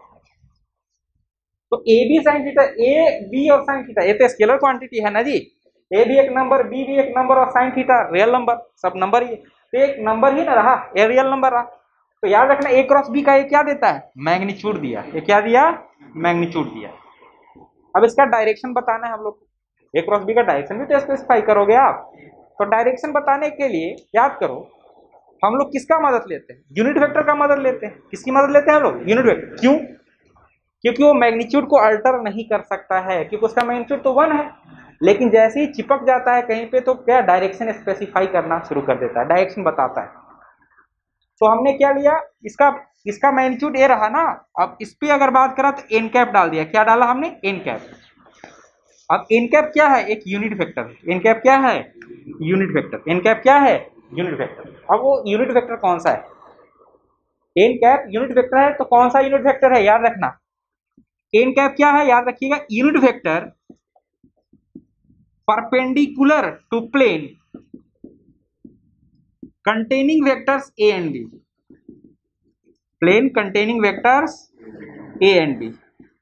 तो A B sine theta, A B और साइन थीटा, ये तो स्केलर क्वांटिटी है ना जी, ए भी एक नंबर, बी भी एक नंबर, और साइन थीटा रियल नंबर, सब नंबर ही, तो एक नंबर ही ना रहा, ए रियल नंबर रहा। तो याद रखना ए क्रॉस बी का ये क्या देता है, मैग्नीट्यूड दिया, ये क्या दिया, मैग्नीट्यूड दिया। अब इसका डायरेक्शन बताना है हम लोग, ए क्रॉस बी का डायरेक्शन भी तो स्पेसिफाई करोगे आप। तो डायरेक्शन बताने के लिए याद करो हम लोग किसका मदद लेते हैं, यूनिट वेक्टर का मदद लेते हैं। किसकी मदद लेते हैं हम लोग, यूनिट वेक्टर। क्यों, क्योंकि वो मैग्नीट्यूड को अल्टर नहीं कर सकता है, क्योंकि उसका मैग्नीट्यूड तो वन है, लेकिन जैसे ही चिपक जाता है कहीं पे तो क्या डायरेक्शन स्पेसिफाई करना शुरू कर देता है, डायरेक्शन बताता है। तो हमने क्या लिया, इसका इसका मैग्नीट्यूड ए रहा ना, अब इस पे अगर बात करा तो एन कैप डाल दिया, क्या डाला हमने, एन कैप। अब एन कैप क्या है, एक यूनिट वेक्टर, एन कैप क्या है, यूनिट वेक्टर, एन कैप क्या है, यूनिट वेक्टर। अब वो यूनिट वेक्टर कौन सा है, एन कैप यूनिट वेक्टर है, तो कौन सा यूनिट वेक्टर है, याद रखना, एन कैप क्या है, याद रखिएगा, unit vector perpendicular to plane containing vectors a and b, plane containing vectors a and b,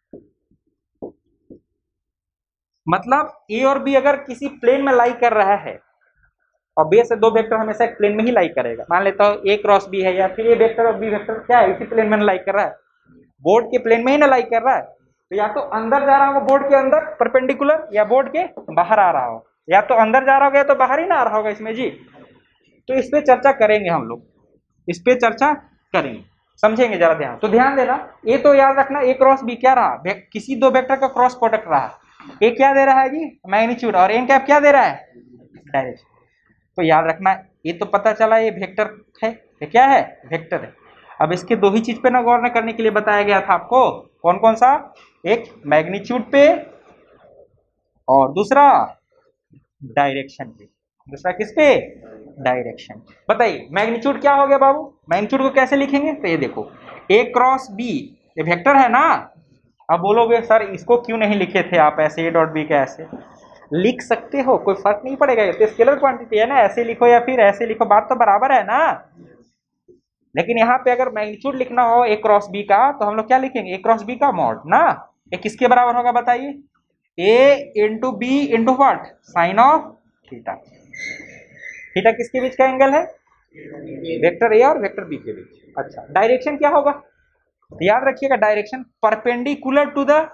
मतलब a और b अगर किसी प्लेन में लाई कर रहा है, और बी से दो वेक्टर हमेशा एक प्लेन में ही लाई करेगा, मान लेता हूँ a क्रॉस b है, या फिर a वेक्टर और b वेक्टर क्या है, इसी प्लेन में लाई कर रहा है, बोर्ड के प्लेन में ही ना लाई कर रहा है, तो या तो अंदर जा रहा होगा बोर्ड के अंदर परपेंडिकुलर, या बोर्ड के बाहर आ रहा हो, या तो अंदर जा रहा होगा या तो बाहर ही ना आ रहा होगा इसमें जी। तो इस पे चर्चा करेंगे हम लोग, इस पे चर्चा करेंगे, समझेंगे जरा ध्यान। तो ध्यान देना, ये तो याद रखना ए क्रॉस बी क्या रहा, किसी दो वेक्टर का क्रॉस प्रोडक्ट रहा, ए क्या दे रहा है जी, मैग्नीट्यूड, और एन कैप क्या दे रहा है, डायरेक्शन। तो याद रखना, ये तो पता चला ये वेक्टर है, ये क्या है, वेक्टर है। अब इसके दो ही चीज पे ना गौर करने के लिए बताया गया था आपको, कौन कौन सा, एक मैग्नीट्यूड पे और दूसरा डायरेक्शन पे। दूसरा किस पे, डायरेक्शन। बताइए मैग्नीट्यूड क्या हो गया बाबू, मैग्नीट्यूड को कैसे लिखेंगे, तो ये देखो ए क्रॉस बी, ये वेक्टर है ना। अब बोलोगे सर इसको क्यों नहीं लिखे थे आप ऐसे, ए डॉट बी का ऐसे लिख सकते हो, कोई फर्क नहीं पड़ेगा, ये तो स्केलर क्वांटिटी है ना, ऐसे लिखो या फिर ऐसे लिखो, बात तो बराबर है ना। लेकिन यहाँ पे अगर मैग्नीट्यूड लिखना हो ए क्रॉस बी का, तो हम लोग क्या लिखेंगे, ए क्रॉस बी का मॉड ना। ये किसके बराबर होगा बताइए, A into B into what, sine of theta. Theta किसके बीच का एंगल है, वेक्टर ए और वेक्टर बी के बीच। अच्छा डायरेक्शन क्या होगा, याद रखिएगा, direction perpendicular to the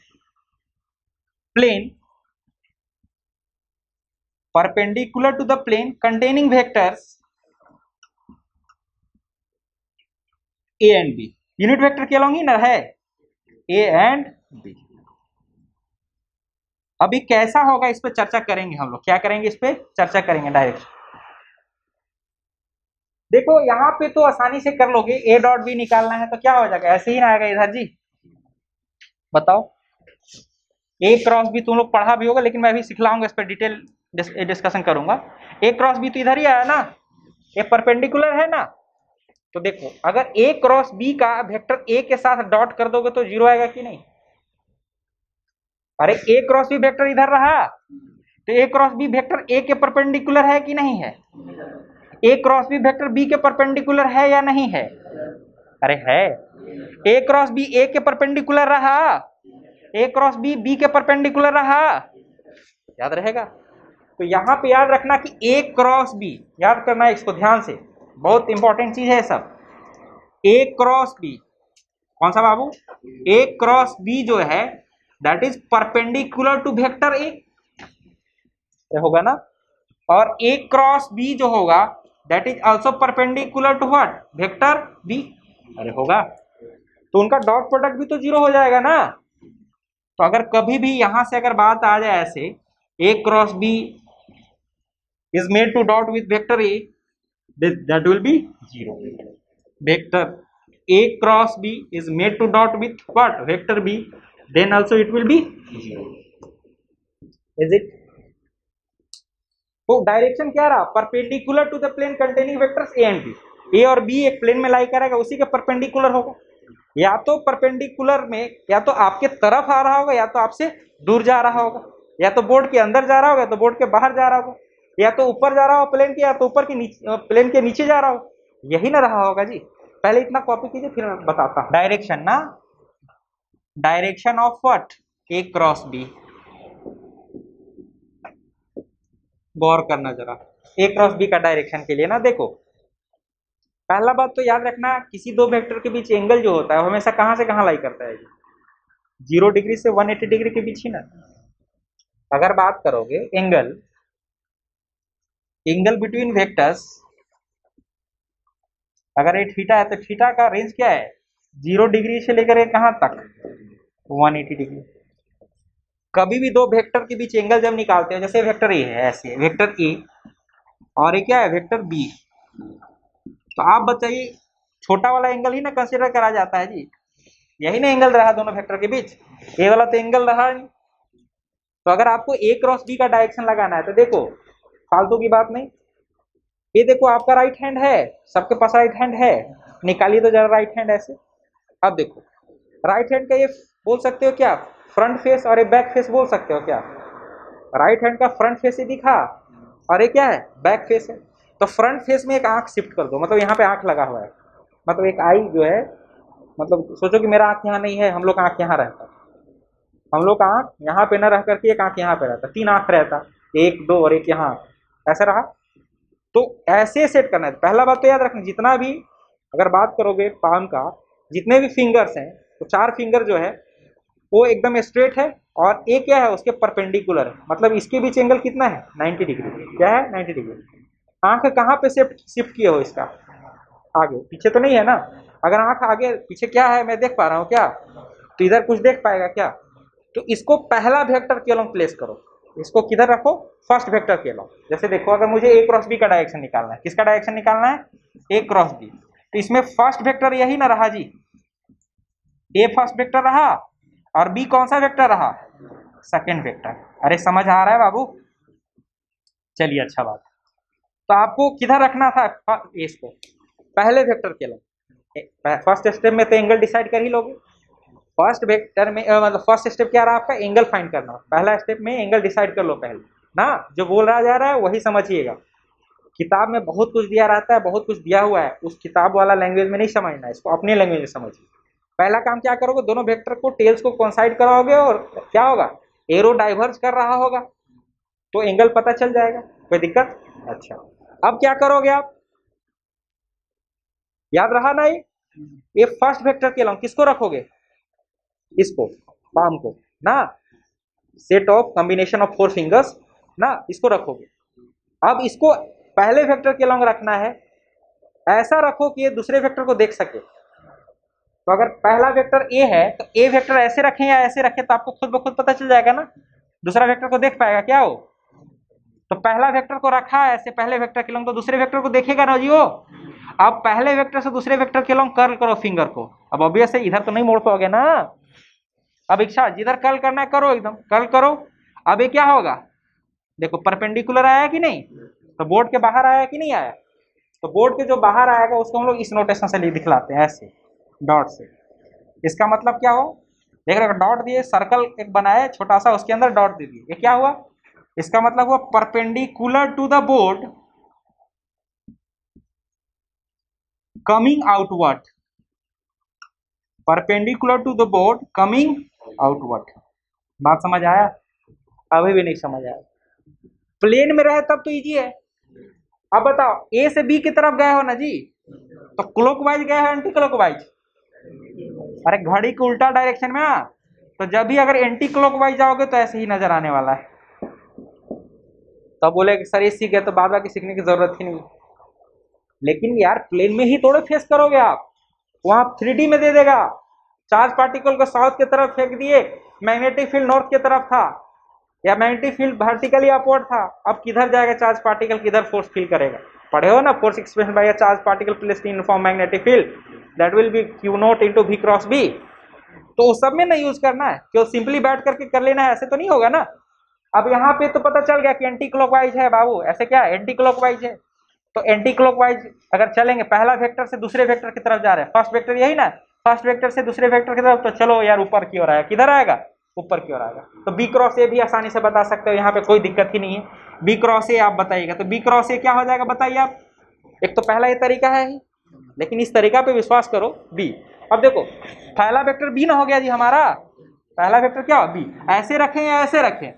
plane, perpendicular to the plane containing vectors A and B. Unit vector के अलोंग ही ना है ए एंड बी। अभी कैसा होगा इस पे चर्चा करेंगे हम लोग, क्या करेंगे इस पे चर्चा करेंगे डायरेक्शन। देखो यहाँ पे तो आसानी से कर लोगे, ए डॉट बी निकालना है तो क्या हो जाएगा, ऐसे ही ना आएगा इधर जी, बताओ। ए क्रॉस बी तुम लोग पढ़ा भी होगा, लेकिन मैं भी सिखलाऊंगा, इस पर डिटेल डिस्कशन करूंगा। ए क्रॉस बी तो इधर ही आया ना, ये परपेंडिकुलर है ना। तो देखो अगर ए क्रॉस बी का वेक्टर ए के साथ डॉट कर दोगे तो जीरो आएगा कि नहीं, अरे ए क्रॉस बी वेक्टर इधर रहा, तो A cross B vector A के परपेंडिकुलर है कि नहीं है, A cross B vector B के परपेंडिकुलर है या नहीं है, अरे है। ए क्रॉस बी ए के परपेंडिकुलर रहा, ए क्रॉस बी बी के परपेंडिकुलर रहा, याद रहेगा। तो यहां पे याद रखना कि ए क्रॉस बी, याद करना है इसको ध्यान से, बहुत इंपॉर्टेंट चीज है सब। ए क्रॉस बी कौन सा बाबू, ए क्रॉस बी जो है that is perpendicular to vector A, होगा ना। और ए क्रॉस बी जो होगा that is also perpendicular to what, vector B, अरे होगा। तो उनका डॉट प्रोडक्ट भी तो जीरो हो जाएगा ना। तो अगर कभी भी यहां से अगर बात आ जाए ऐसे, A cross B is made to dot with vector A, that will be zero. Vector a cross b is made to dot with what, vector b, then also it will be zero. Is it? तो direction क्या रहा, perpendicular to the plane containing vectors A and B. A और B एक plane में लाई करेगा, उसी के perpendicular होगा, या तो परपेंडिकुलर में या तो आपके तरफ आ रहा होगा, या तो आपसे दूर जा रहा होगा, या तो बोर्ड के अंदर जा रहा होगा, या तो बोर्ड के बाहर जा रहा होगा, या तो ऊपर जा रहा हो प्लेन के, या तो ऊपर के नीचे प्लेन के नीचे जा रहा हो, यही ना रहा होगा जी। पहले इतना कॉपी कीजिए फिर मैं बताता हूं। डायरेक्शन ना, direction of what, A cross B, गौर करना जरा, ए क्रॉस बी का डायरेक्शन के लिए ना। देखो पहला बात तो याद रखना, किसी दो वेक्टर के बीच एंगल जो होता है वो हमेशा कहां से कहां लाई करता है, जीरो डिग्री से वन एटी डिग्री के बीच ही ना। अगर बात करोगे एंगल, एंगल बिटवीन वेक्टर्स, अगर ये थीटा है तो थीटा का रेंज क्या है, जीरो डिग्री से लेकर कहां तक, वन एटी डिग्री। कभी भी दो वेक्टर के बीच एंगल जब निकालते हैं, जैसे वेक्टर ए है, ऐसे वेक्टर ए और ये क्या है, वेक्टर बी, तो आप बताइए छोटा वाला एंगल ही ना कंसीडर करा जाता है जी, यही ना एंगल रहा दोनों वेक्टर के बीच, ए वाला तो एंगल रहा नहीं। तो अगर आपको ए क्रॉस बी का डायरेक्शन लगाना है तो देखो फालतू की बात नहीं, ये देखो आपका राइट हैंड है, सबके पास राइट हैंड है, निकालिए तो जरा राइट हैंड ऐसे। अब देखो राइट हैंड का ये बोल सकते हो क्या, फ्रंट फेस, और ये बैक फेस बोल सकते हो क्या। राइट हैंड का फ्रंट फेस ही दिखा और ये क्या है, बैक फेस है। तो फ्रंट फेस में एक आंख शिफ्ट कर दो, मतलब यहाँ पे आंख लगा हुआ है, मतलब एक आई जो है, मतलब सोचो कि मेरा आंख यहाँ नहीं है, हम लोग का आंख यहाँ रहता, हम लोग का आंख यहाँ पे न रह करके एक आंख यहाँ पे रहता, तीन आंख रहता, एक दो और एक यहाँ, ऐसा रहा। तो ऐसे सेट करना है। पहला बात तो याद रखना, जितना भी अगर बात करोगे पाम का, जितने भी फिंगर्स हैं, तो चार फिंगर जो है वो एकदम स्ट्रेट है, और एक क्या है उसके परपेंडिकुलर है, मतलब इसके बीच एंगल कितना है, नाइन्टी डिग्री। क्या है, नाइन्टी डिग्री। आंख कहाँ पे शिफ्ट शिफ्ट किए हो इसका, आगे पीछे तो नहीं है ना। अगर आंख आगे पीछे क्या है मैं देख पा रहा हूँ क्या, तो इधर कुछ देख पाएगा क्या, तो इसको पहला वेक्टर के अलॉन्ग प्लेस करो, इसको किधर रखो, फर्स्ट वेक्टर के अलॉन्ग। जैसे देखो अगर मुझे ए क्रॉस बी का डायरेक्शन निकालना है, किसका डायरेक्शन निकालना है, ए क्रॉस बी, तो इसमें फर्स्ट वेक्टर यही ना रहा जी, ए फर्स्ट वेक्टर रहा और बी कौन सा वेक्टर रहा, सेकेंड वेक्टर। अरे समझ आ रहा है बाबू, चलिए अच्छा बात। तो आपको किधर रखना था, इसको पहले वेक्टर के अलॉन्ग। फर्स्ट स्टेप में तो एंगल डिसाइड कर ही लोगे, फर्स्ट वेक्टर में मतलब फर्स्ट स्टेप क्या रहा आपका, एंगल फाइंड करना। पहला स्टेप में एंगल डिसाइड कर लो पहले ना, जो बोल रहा जा रहा है वही समझिएगा। किताब में बहुत कुछ दिया रहता है, बहुत कुछ दिया हुआ है, उस किताब वाला लैंग्वेज में नहीं समझना है, इसको अपने लैंग्वेज में समझिए। पहला काम क्या करोगे, दोनों वेक्टर को टेल्स को कोइंसाइड कराओगे और क्या होगा, एरो डाइवर्ज कर रहा होगा तो एंगल पता चल जाएगा, कोई दिक्कत। अच्छा अब क्या करोगे आप, याद रहा ना, ये ये फर्स्ट वेक्टर के अलॉन्ग किसको रखोगे, इसको पाम को ना, set of combination of four fingers ना, इसको रखोगे। अब इसको पहले वेक्टर के अलॉन्ग रखना है, ऐसा रखो कि ये दूसरे वेक्टर को देख सके। तो अगर पहला वेक्टर ए है तो ए वेक्टर ऐसे रखें या ऐसे रखें तो आपको खुद ब खुद पता चल जाएगा ना, दूसरा वेक्टर को देख पाएगा क्या हो। तो पहला वेक्टर को रखा है ऐसे पहले वेक्टर के अलॉन्ग, तो दूसरे वेक्टर को देखेगा ना जी वो। अब पहले वेक्टर से दूसरे वेक्टर के अलॉन्ग कर्ल करो फिंगर को, अब ऑब्वियस है इधर तो नहीं मोड़ पाओगे ना। अब इच्छा जिधर कर्ल करना है करो, एकदम कर्ल करो। अब ये क्या होगा, देखो परपेंडिकुलर आया कि नहीं, तो बोर्ड के बाहर आया कि नहीं आया, तो बोर्ड के जो बाहर आएगा उसको हम लोग इस नोटेशन से दिखलाते हैं ऐसे डॉट से। इसका मतलब क्या हो, देख रहे हो डॉट दिए, सर्कल एक बनाया छोटा सा, उसके अंदर डॉट दे दिए, ये क्या हुआ, इसका मतलब हुआ perpendicular to the board coming outward, perpendicular to the board coming outward. बात समझ आया, अभी भी नहीं समझ आया, प्लेन में रहे तब तो इजी है। अब बताओ ए से बी की तरफ गए हो ना जी, तो क्लॉकवाइज गए हो एंटी क्लॉकवाइज, अरे घड़ी के उल्टा डायरेक्शन में आ, तो जब भी अगर एंटी क्लॉकवाइज जाओगे तो ऐसे ही नजर आने वाला है। तो बोले कि सर ये सीख गए तो बाद बाकी सीखने की जरूरत ही नहीं, लेकिन यार प्लेन में ही थोड़े फेस करोगे आप, वहां थ्री डी में दे देगा, चार्ज पार्टिकल को साउथ की तरफ फेंक दिए, मैग्नेटिक फील्ड नॉर्थ की तरफ था या मैग्नेटिक फील्ड वर्टिकली अपवर्ड था, अब किधर जाएगा चार्ज पार्टिकल, किधर फोर्स फील करेगा, पढ़े हो ना, force expression by a charge particle placed in uniform magnetic field that will be Q naught into V cross B. तो उस सब में नहीं यूज करना है, क्यों सिंपली बैठ करके कर लेना है, ऐसे तो नहीं होगा ना। अब यहाँ पे तो पता चल गया कि एंटी क्लॉकवाइज है बाबू, ऐसे क्या एंटी क्लॉकवाइज है, तो एंटी क्लॉकवाइज अगर चलेंगे, पहला वेक्टर से दूसरे वेक्टर की तरफ जा रहे हैं, फर्स्ट वेक्टर यही ना, फर्स्ट वेक्टर से दूसरे वेक्टर की तरफ, तो चलो यार ऊपर की ओर आएगा, किधर आएगा, ऊपर की ओर आएगा। तो बी क्रॉस ए भी आसानी से बता सकते हो, यहाँ पे कोई दिक्कत ही नहीं है, बी क्रॉस ए आप बताइएगा, तो बी क्रॉस ए क्या हो जाएगा बताइए आप। एक तो पहला ये तरीका है ही, लेकिन इस तरीका पे विश्वास करो बी। अब देखो पहला वेक्टर बी ना हो गया जी हमारा, पहला वेक्टर क्या हो बी, ऐसे रखें या ऐसे रखें,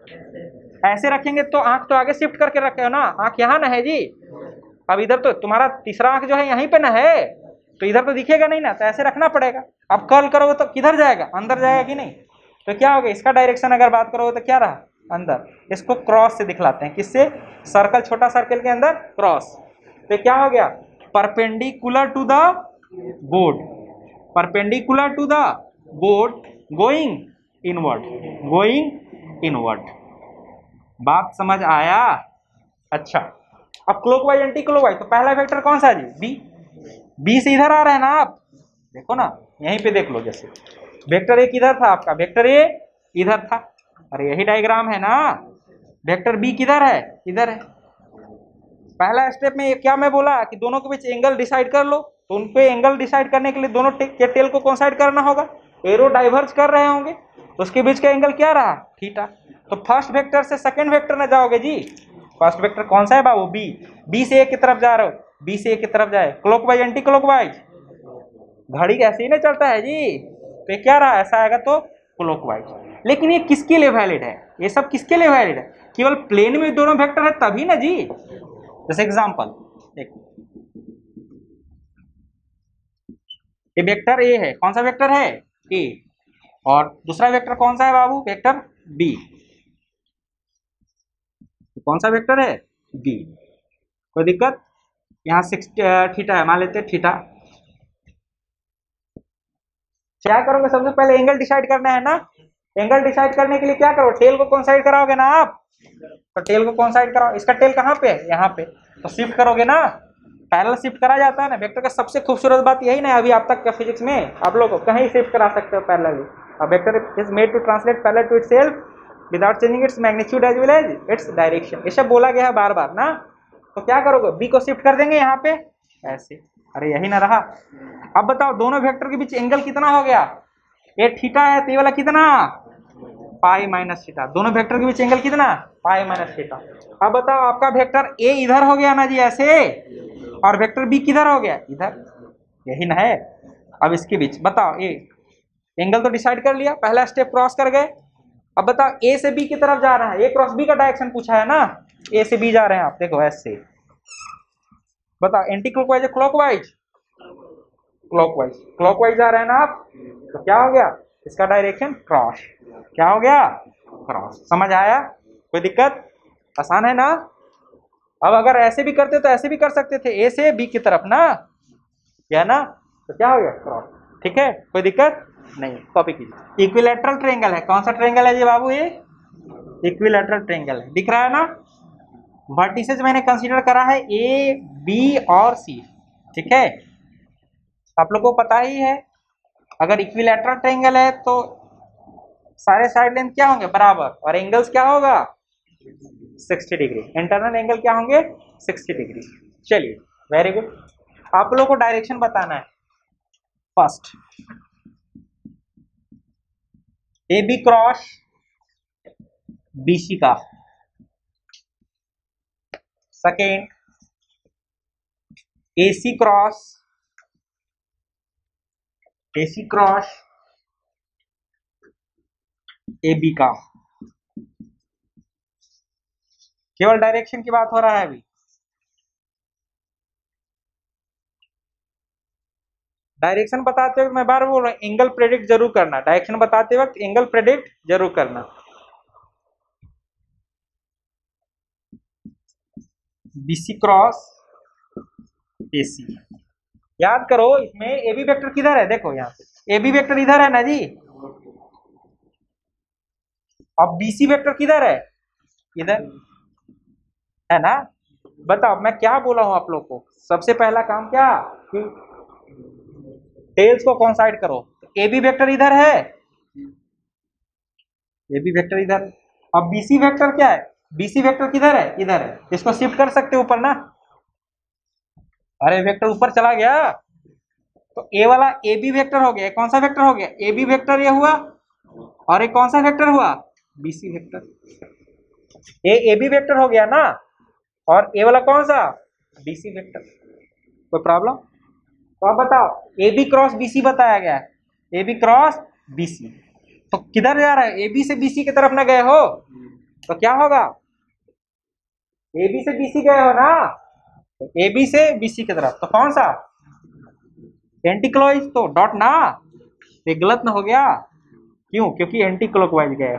ऐसे रखेंगे तो आंख तो आगे शिफ्ट करके रखे हो ना, आंख यहाँ ना है जी, अब इधर तो तुम्हारा तीसरा आंख जो है यहीं पे ना है, तो इधर तो दिखेगा नहीं ना, तो ऐसे रखना पड़ेगा। अब कर्ल करोगे तो किधर जाएगा, अंदर जाएगा कि नहीं, तो क्या होगा, इसका डायरेक्शन अगर बात करोगे तो क्या रहा, अंदर। इसको क्रॉस से दिखलाते हैं, किससे, सर्कल, छोटा सर्कल के अंदर क्रॉस, तो क्या हो गया, perpendicular to the board, perpendicular to the board going inward, going inward. बात समझ आया। अच्छा अब क्लॉकवाइज एंटी क्लॉकवाइज, तो पहला वेक्टर कौन सा है जी, बी, बी से इधर आ रहा है ना, आप देखो ना यहीं पे देख लो, जैसे वेक्टर ए किधर था आपका, वेक्टर ए इधर था, अरे यही डायग्राम है ना, वेक्टर बी किधर है, इधर है। पहला स्टेप में क्या मैं बोला कि दोनों के बीच एंगल डिसाइड कर लो, तो उन पे एंगल डिसाइड करने के लिए दोनों के टेल को कोइंसाइड करना होगा, एरो डाइवर्ज कर रहे होंगे, तो उसके बीच का एंगल क्या रहा, थीटा। तो फर्स्ट वेक्टर से सेकंड वेक्टर में जाओगे जी, फर्स्ट वेक्टर कौन सा है बाबू, बी, बी से ए की तरफ जा रहे हो, बी से ए की तरफ जाए, क्लॉकवाइज एंटी क्लॉकवाइज, घड़ी ऐसे ही नहीं चलता है जी, तो क्या रहा, ऐसा आएगा तो क्लॉकवाइज। लेकिन ये किसके लिए वैलिड है, ये सब किसके लिए वैलिड है, केवल प्लेन में दोनों वेक्टर है तभी ना जी। जैसे एग्जांपल देखो, ये वेक्टर ए है, कौन सा वेक्टर है, ए, और दूसरा वेक्टर कौन सा है बाबू, वेक्टर बी, कौन सा वेक्टर है, बी, कोई दिक्कत, यहाँ सिक्स थीटा है, मान लेते हैं थीटा। क्या करोगे, सबसे पहले एंगल डिसाइड करना है ना, एंगल डिसाइड करने के लिए क्या करो, टेल को कोइंसाइड कराओगे ना आप, तो टेल को कोइंसाइड कराओ। इसका टेल कहाँ पे है, यहाँ पे, तो शिफ्ट करोगे ना, पैरेलल शिफ्ट करा जाता है ना। वेक्टर का सबसे खूबसूरत बात यही ना, अभी आप तक का फिजिक्स में आप लोग कहीं शिफ्ट करा सकते हो parallelly. A vector is made to translate parallel to itself without changing its magnitude as well as its direction। ये सब बोला गया है बार बार ना। तो क्या करोगे, b को शिफ्ट कर देंगे यहाँ पे ऐसे, अरे यही ना रहा। अब बताओ दोनों वेक्टर के बीच एंगल कितना हो गया, ये थीटा है तो ये वाला कितना, पाई माइनस थीटा। दोनों वेक्टर के बीच एंगल कितना, पाई माइनस थीटा। अब बताओ आपका वेक्टर a इधर हो गया ना जी ऐसे, और वेक्टर b किधर हो गया, इधर, यही ना है। अब इसके बीच बताओ a एंगल तो डिसाइड कर लिया, पहला स्टेप क्रॉस कर गए। अब बताओ ए से बी की तरफ जा रहा है, ए क्रॉस बी का डायरेक्शन पूछा है ना, ए से बी जा रहे हैं आप, देखो ऐसे। बताओ एंटी क्लॉकवाइज है क्लॉकवाइज, क्लॉकवाइज, क्लॉकवाइज जा रहे हैं ना आप, तो क्या हो गया, इसका डायरेक्शन क्रॉस, क्या हो गया, क्रॉस। समझ आया, कोई दिक्कत, आसान है ना। अब अगर ऐसे भी करते तो ऐसे भी कर सकते थे, ए से बी की तरफ ना, क्या ना, तो क्या हो गया, क्रॉस। ठीक है, कोई दिक्कत नहीं, कॉपी कीजिए। इक्विलैटरल ट्रायंगल है, कौन सा ट्रायंगल है जी बाबू, ये इक्विलैटरल ट्रायंगल है, दिख रहा है ना। वर्टिसेस मैंने कंसीडर करा है ए बी और सी, ठीक है, आप लोगों को पता ही है। अगर इक्विलैटरल ट्रायंगल है तो सारे साइड लेंथ क्या होंगे, बराबर, और एंगल्स क्या होगा, साठ डिग्री, इंटरनल एंगल क्या होंगे, साठ डिग्री। चलिए वेरी गुड। आप लोगों को डायरेक्शन बताना है। First A B cross BC का, second AC cross AC cross A B का। केवल डायरेक्शन की बात हो रहा है अभी। डायरेक्शन बताते वक्त मैं बार बोल रहा हूं, एंगल प्रेडिक्ट जरूर करना, डायरेक्शन बताते वक्त एंगल प्रेडिक्ट जरूर करना। बीसी क्रॉस एसी, याद करो इसमें ए बी वेक्टर किधर है, देखो यहाँ पे ए बी वेक्टर इधर है ना जी, अब बीसी वेक्टर किधर है, इधर है ना। बताओ मैं क्या बोला हूं आप लोग को, सबसे पहला काम क्या, कि टेल्स को कोइंसाइड करो। ए बी वेक्टर इधर है, ए बी वेक्टर इधर, अब बीसी वेक्टर क्या है, बीसी वेक्टर किधर है, इधर है, इसको शिफ्ट कर सकते हो ऊपर ना। अरे वेक्टर ऊपर चला गया, तो ए वाला ए बी वेक्टर हो गया, कौन सा वेक्टर हो गया, ए बी वेक्टर ये हुआ, और एक कौन सा वेक्टर हुआ, BC vector. A A B vector हो गया ना, और ए वाला कौन सा, बीसी वेक्टर। कोई प्रॉब्लम, तो अब बताओ ए बी क्रॉस बीसी बताया गया है, ए बी क्रॉस बीसी, तो किधर जा रहा है, ए बी से बीसी की तरफ ना गए हो, तो क्या होगा, ए बी से बीसी गए हो ना, तो ए बी से बीसी की तरफ, तो कौन सा, एंटी क्लॉकवाइज, तो डॉट ना, ये गलत ना हो गया, क्यों, क्योंकि एंटी क्लॉकवाइज गए।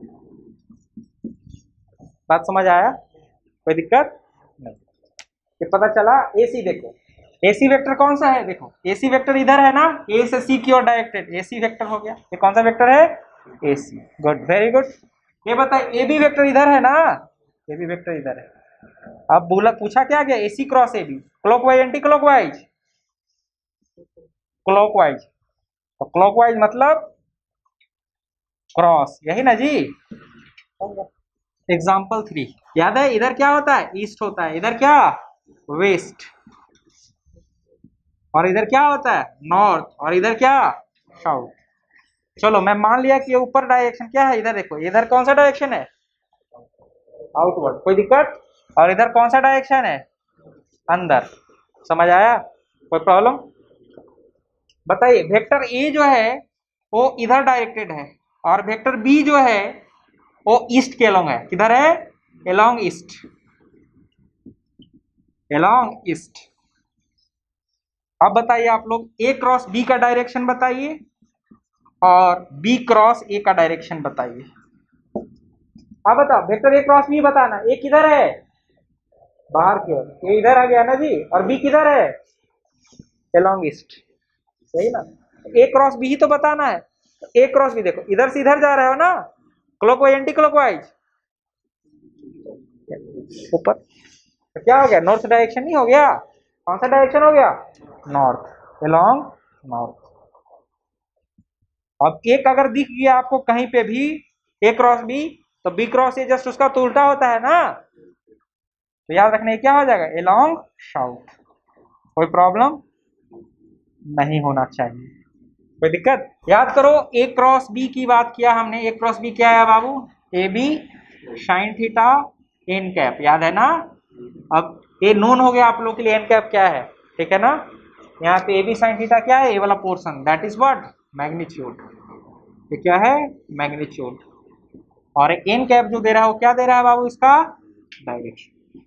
बात समझ आया, कोई दिक्कत नहीं। ये पता चला। एसी देखो, एसी वेक्टर कौन सा है, देखो एसी वेक्टर इधर है ना, ए से सी की ओर डायरेक्टेड, एसी वेक्टर हो गया। ये कौन सा वेक्टर है, एसी, गुड, वेरी गुड। ये बताए ए बी वेक्टर इधर है ना, ए बी वेक्टर इधर है। अब बोला, पूछा क्या गया, AC cross A B, clockwise anti clockwise, clockwise, तो क्लॉकवाइज मतलब क्रॉस, यही ना जी। एग्जाम्पल थ्री याद है, इधर क्या होता है, ईस्ट होता है, इधर क्या, वेस्ट, और इधर क्या होता है, नॉर्थ, और इधर क्या, साउथ। चलो मैं मान लिया कि ऊपर डायरेक्शन क्या है, इधर देखो, इधर कौन सा डायरेक्शन है, आउटवर्ड, कोई दिक्कत, और इधर कौन सा डायरेक्शन है, अंदर। समझ आया, कोई प्रॉब्लम। बताइए वेक्टर ए जो है वो इधर डायरेक्टेड है, और वेक्टर बी जो है वो ईस्ट के अलोंग है, किधर है, अलोंग ईस्ट, अलोंग ईस्ट। अब बताइए आप लोग ए क्रॉस बी का डायरेक्शन बताइए, और बी क्रॉस ए का डायरेक्शन बताइए। अब बताओ वेक्टर ए क्रॉस बी बताना, ए किधर है, बाहर की ओर, ए इधर आ गया ना जी, और बी किधर है, अलोंग ईस्ट, सही ना। ए क्रॉस बी ही तो बताना है, ए क्रॉस बी देखो इधर से इधर जा रहे हो ना, क्लॉकवाइज एंटी क्लॉकवाइज ऊपर, तो क्या हो गया नॉर्थ डायरेक्शन नहीं हो गया, कौन सा डायरेक्शन हो गया नॉर्थ, अलोंग नॉर्थ। अब एक अगर दिख गया आपको कहीं पे भी ए क्रॉस बी, तो बी क्रॉस ए जस्ट उसका तो उल्टा होता है ना, तो याद रखने क्या हो जाएगा अलोंग साउथ। कोई प्रॉब्लम नहीं होना चाहिए, कोई दिक्कत। याद करो ए क्रॉस बी की बात किया हमने, ए क्रॉस बी क्या है बाबू, A B sine theta N cap, याद है ना। अब ये नोन हो गया आप लोग के लिए एन कैप क्या है, ठीक है ना। यहाँ पे ए बी साइन थीटा क्या है, ए वाला portion that is what magnitude, ये क्या है मैग्नीट्यूड। और एन कैप जो दे रहा है वो क्या दे रहा है बाबू, इसका direction.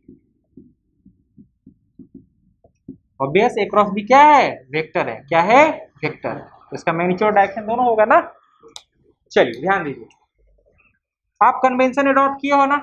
Obvious A cross B क्या है वेक्टर है, क्या है वेक्टर, तो इसका मैग्नीट्यूड डायरेक्शन दोनों होगा ना। चलिए ध्यान दीजिए, आप कन्वेंशन अडॉप्ट किए हो ना,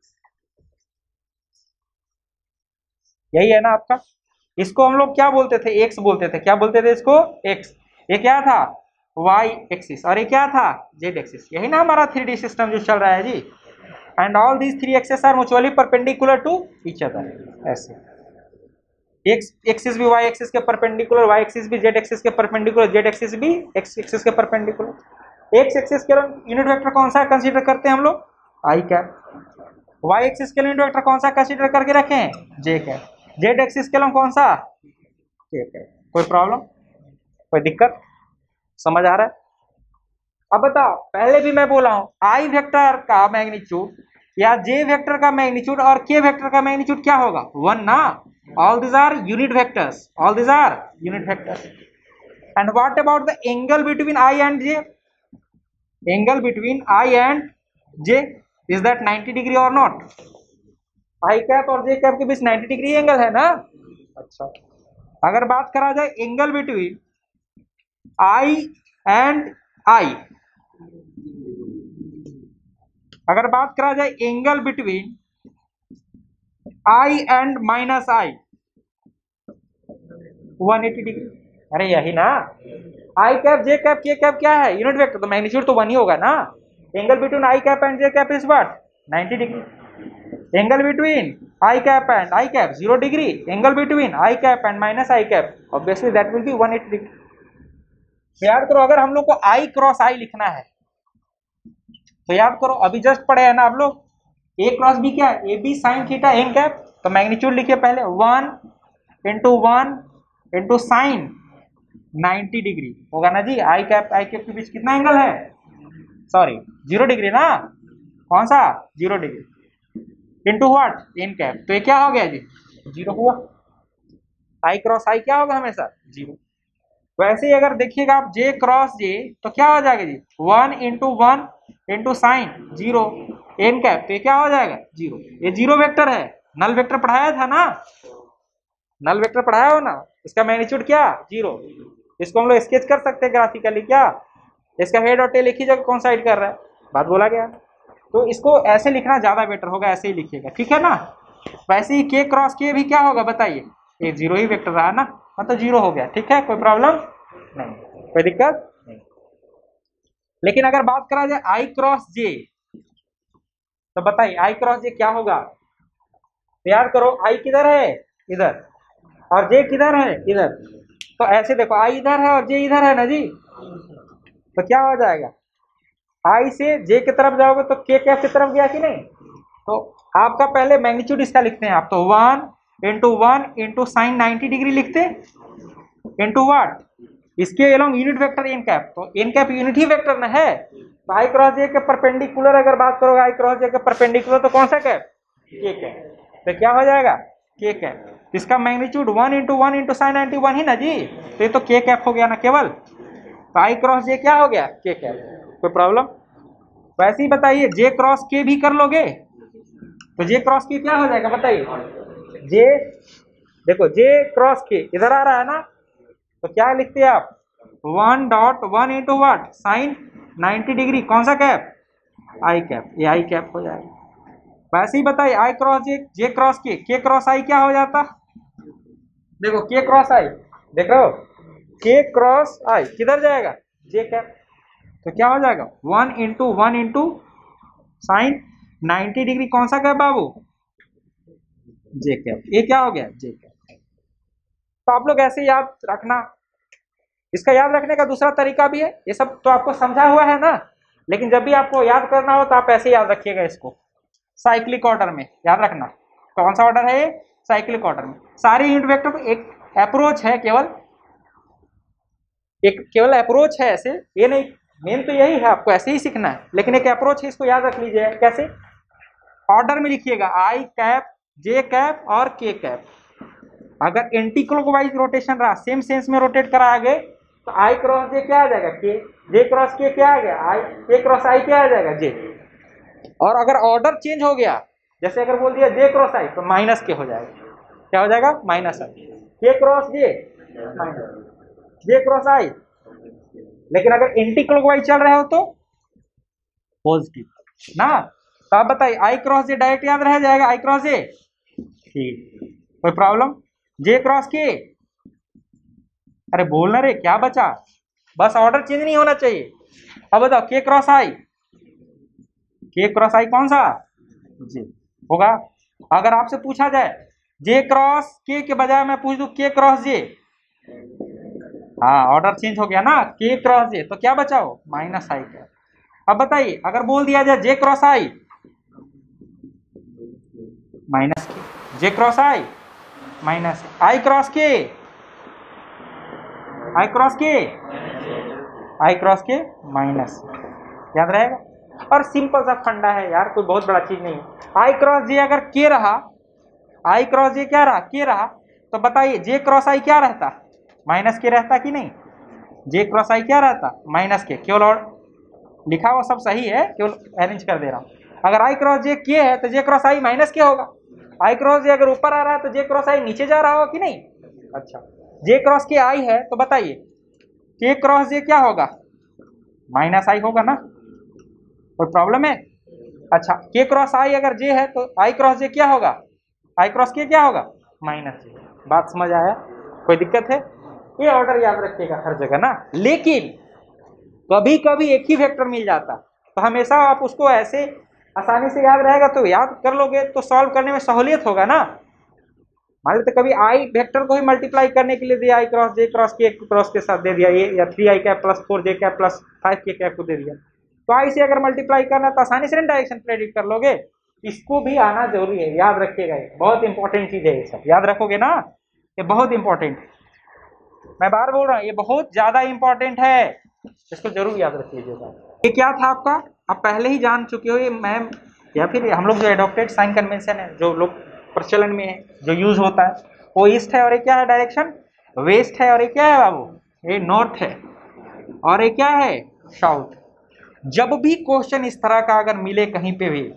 यही है ना आपका। इसको हम लोग क्या बोलते थे, एक्स बोलते थे, क्या बोलते थे इसको एक्स, ये क्या था वाई एक्सिस, और ये क्या था जेड एक्सिस, यही ना हमारा थ्री डी सिस्टम जो चल रहा है जी। And all these three axes are mutually perpendicular to each other, ऐसे एक्स एक्सिस भी वाई एक्सिस के परपेंडिकुलर, वाई एक्सिस भी जेड एक्सिस के परपेंडिकुलर, जेड एक्सिस भी एक्स एक्सिस के परपेंडिकुलर। एक्स एक्सिस के यूनिट वेक्टर कौन सा कंसीडर करते हैं हम लोग, आई कैप। वाई एक्सिस के यूनिट वेक्टर कौन सा कंसीडर करके रखे हैं, जे कैप। जेड एक्सिस के लिए कौन सा, के कैप। कोई प्रॉब्लम, कोई दिक्कत, समझ आ रहा है। अब बताओ, पहले भी मैं बोला हूं आई वेक्टर का मैग्नीट्यूड या जे वेक्टर का मैग्नीट्यूड और के वेक्टर का मैग्नीट्यूड क्या होगा, वन ना। All this are unit vectors, all this are unit vectors. And what about the angle between I and J, angle between I and J is that ninety degree और not. I cap और J cap के बीच ninety degree angle है ना। अच्छा, अगर बात करा जाए angle between I and I, अगर बात करा जाए angle between I and minus I, one eighty degree. अरे यही ना, I cap J cap K cap क्या है यूनिट वेक्टर, तो मैग्नीट्यूड तो वन ही होगा ना। Angle between I cap and J cap is what ninety degree. Angle between I cap and I cap zero degree, angle between I cap and minus I cap obviously that will be one eighty degree. याद करो, अगर हम लोग को आई cross आई लिखना है तो याद करो अभी जस्ट पढ़े हैं ना आप लोग, ए क्रॉस बी क्या है, A B sine theta N cap, तो मैग्नीट्यूड लिखिए पहले one into one into sine ninety degree होगा ना जी। आई कैप आई कैप के बीच कितना एंगल है, सॉरी जीरो डिग्री ना, कौन सा zero degree into what N cap, तो ये क्या हो गया जी जीरो हुआ। आई क्रॉस आई क्या होगा हमेशा जीरो। वैसे ही अगर देखिएगा आप जे क्रॉस जे, तो क्या हो जाएगा जी one into one into sine zero N cap, तो ये क्या हो जाएगा जीरो। ये जीरो वेक्टर है, नल वेक्टर पढ़ाया था ना, नल वेक्टर पढ़ाया हो ना, इसका मैग्नीट्यूड क्या जीरो। इसको हम लोग स्केच कर सकते हैं ग्राफिकली, क्या इसका हेड और टेल एक ही जगह कौन साइड कर रहा है, बात बोला गया। तो इसको ऐसे लिखना ज्यादा बेटर होगा, ऐसे ही लिखिएगा, ठीक है ना। वैसे ही के क्रॉस के भी क्या होगा बताइए, ये जीरो ही वेक्टर रहा ना, मतलब जीरो हो गया, ठीक है, कोई प्रॉब्लम नहीं, कोई दिक्कत नहीं। लेकिन अगर बात करा जाए आई क्रॉस जे, तो बताइए आई क्रॉस जे क्या होगा। याद करो आई किधर है इधर, और जे किधर है इधर, तो ऐसे देखो आई इधर है और जे इधर है ना जी, तो क्या हो जाएगा आई से जे की तरफ जाओगे तो के कैप की तरफ गया कि नहीं, तो आपका पहले मैग्नीट्यूड इसका लिखते हैं आप, तो one into one into sine ninety degree लिखते इंटू व्हाट इसके along unit vector N cap, तो एन कैप यूनिट ही वेक्टर ना है, तो आई क्रॉस जे के परपेंडिकुलर अगर बात करोगे आई क्रॉस जे के परपेंडिकुलर तो कौन सा कैप के कैप, तो क्या हो जाएगा के कैप। इसका magnitude one into one into sine ninety one ही ना जी, तो ये तो के कैप हो गया ना केवल, तो आई क्रॉस जे क्या हो गया के कैप, कोई प्रॉब्लम। वैसे ही बताइए जे क्रॉस के भी कर लोगे तो जे क्रॉस के क्या हो जाएगा बताइए, जे देखो जे क्रॉस के इधर आ रहा है ना, तो क्या लिखते हैं आप one dot one into what sine ninety degree, कौन सा कैप आई कैप, ये आई कैप हो जाएगा। वैसे ही बताइए आई क्रॉस जे, जे क्रॉस के, के क्रॉस आई क्या हो जाता, देखो के क्रॉस आई, देखो के क्रॉस आई किधर जाएगा जे कैप, तो क्या हो जाएगा one into one into sine ninety degree कौन सा कैप बाबू, जे कैप। ये क्या हो गया जे कैप। तो आप लोग ऐसे याद रखना। इसका याद रखने का दूसरा तरीका भी है, ये सब तो आपको समझा हुआ है ना, लेकिन जब भी आपको याद करना हो तो आप ऐसे याद रखिएगा इसको, साइक्लिक ऑर्डर में याद रखना। कौन सा ऑर्डर है ये, साइक्लिक ऑर्डर में। सारे यूनिट वेक्टर को एक अप्रोच है, केवल एक केवल अप्रोच है ऐसे, ये नहीं, मेन तो यही है, आपको ऐसे ही सीखना है, लेकिन एक अप्रोच है, इसको याद रख लीजिए। कैसे, ऑर्डर में लिखिएगा आई कैप, जे कैप और के कैप। अगर एंटी क्लॉकवाइज रोटेशन रहा, सेम सेंस में रोटेट करा आगे, तो आई क्रॉस जे क्या आ जाएगा के, जे क्रॉस के क्या आ गया आई, के क्रॉस आई क्या आ जाएगा जे। और अगर ऑर्डर चेंज हो गया, जैसे अगर बोल दिया जे क्रॉस आई, तो माइनस के हो जाएगा, क्या हो जाएगा minus I, K cross J minus J cross I. लेकिन अगर एंटी क्लॉकवाइज चल रहे हो तो पॉजिटिव ना। तो आप बताइए आई क्रॉस जे डायरेक्ट याद रह जाएगा, आई क्रॉस जे, ठीक, कोई प्रॉब्लम। जे क्रॉस के, अरे बोलना रे क्या बचा, बस ऑर्डर चेंज नहीं होना चाहिए। अब बताओ के क्रॉस आई, के क्रॉस आई कौन सा, जे होगा। अगर आपसे पूछा जाए जे क्रॉस के के बजाय मैं पूछ दूं के क्रॉस जे, हाँ ऑर्डर चेंज हो गया ना, के क्रॉस जे, तो क्या बचाओ माइनस आई का। अब बताइए अगर बोल दिया जाए जे cross I minus K, J cross I minus I cross K, I cross K, I cross के माइनस, याद रहेगा। और सिंपल सा फंडा है यार, कोई बहुत बड़ा चीज नहीं है। आई क्रॉस जे अगर के रहा, आई क्रॉस जे क्या रहा, के रहा, तो बताइए जे क्रॉस आई क्या रहता, माइनस के रहता कि नहीं, जे क्रॉस आई क्या रहता माइनस के। केवल और लिखा हुआ सब सही है, केवल अरेंज कर दे रहा हूं। अगर आई क्रॉस जे के है तो जे क्रॉस आई माइनस के होगा। आई क्रॉस जे अगर ऊपर आ रहा है तो जे क्रॉस आई नीचे जा रहा होगा कि नहीं। अच्छा, जे क्रॉस के आई है तो बताइए के क्रॉस जे क्या होगा, माइनस आई होगा ना, कोई प्रॉब्लम है। अच्छा, के क्रॉस आई अगर जे है तो आई क्रॉस जे क्या होगा, आई क्रॉस के क्या होगा माइनस जे। बात समझ आया, कोई दिक्कत है। ये ऑर्डर याद रखिएगा हर जगह ना। लेकिन कभी कभी एक ही वेक्टर मिल जाता, तो हमेशा आप उसको ऐसे आसानी से याद रहेगा तो याद कर लोगे, तो सॉल्व करने में सहूलियत होगा ना। मान लीजिए कभी आई वेक्टर को ही मल्टीप्लाई करने के लिए दिया, I cross J cross K cross के साथ दे दिया ये, या थ्री आई कैप प्लस फोर जे कैप प्लस फाइव के कैप को दे दिया, तो आई से अगर मल्टीप्लाई करना तो आसानी से डायरेक्शन प्रेडिक्ट कर लोगे। इसको भी आना जरूरी है, याद रखिएगा, बहुत इंपॉर्टेंट चीज है ये सब, याद रखोगे ना, ये बहुत इंपॉर्टेंट। मैं बार बोल रहा हूँ ये बहुत ज्यादा इंपॉर्टेंट है, इसको जरूर याद रखिएगा। ये क्या था आपका, आप पहले ही जान चुके हो ये मैम, या फिर हम लोग जो एडॉप्टेड साइन कन्वेंशन है, जो लोग प्रचलन में है, जो यूज होता है, वो ईस्ट है और ये क्या है डायरेक्शन वेस्ट है, और ये क्या है बाबू, ये नॉर्थ है, और ये क्या है साउथ। जब भी क्वेश्चन इस तरह का अगर मिले कहीं पे भी,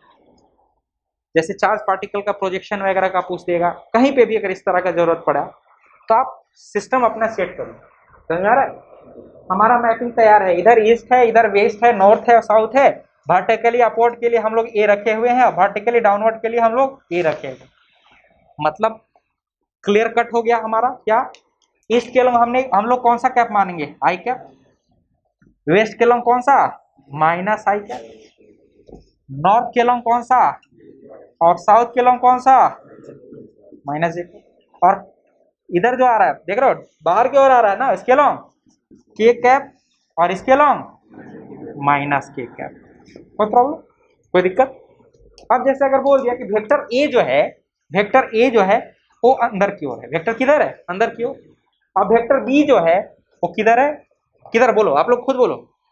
जैसे चार्ज पार्टिकल का प्रोजेक्शन वगैरह का पूछ देगा, कहीं पे भी अगर इस तरह का जरूरत पड़ा, तो आप सिस्टम अपना सेट करो। समझ आ रहा है, हमारा मैपिंग तैयार है, इधर ईस्ट है, इधर वेस्ट है, नॉर्थ है और साउथ है। वर्टिकली अपवर्ड के लिए हम लोग ए रखे हुए हैं, और वर्टिकली डाउनवर्ड के लिए हम लोग ए रखे हुए। मतलब क्लियर कट हो गया हमारा। क्या ईस्ट के लॉन्ग हमने हम लोग कौन सा कैप मानेंगे, आई कैप। वेस्ट के लॉन्ग कौन सा, माइनस आई कैप। नॉर्थ के लॉन्ग कौन सा, और साउथ के लॉन्ग कौन सा, माइनस जे। और इधर जो आ रहा है देख रहे हो, बाहर की ओर आ रहा है ना, इसके लॉन्ग के कैप, और इसके लॉन्ग माइनस के कैप। कोई प्रॉब्लम, कोई दिक्कत। अब जैसे अगर बोल दिया कि वेक्टर ए जो है, वेक्टर ए जो है वो अंदर की ओर है, वेक्टर किधर है, अंदर की ओर। अब वेक्टर बी जो है वो किधर है, किधर बोलो, आप लोग खुद बोलो।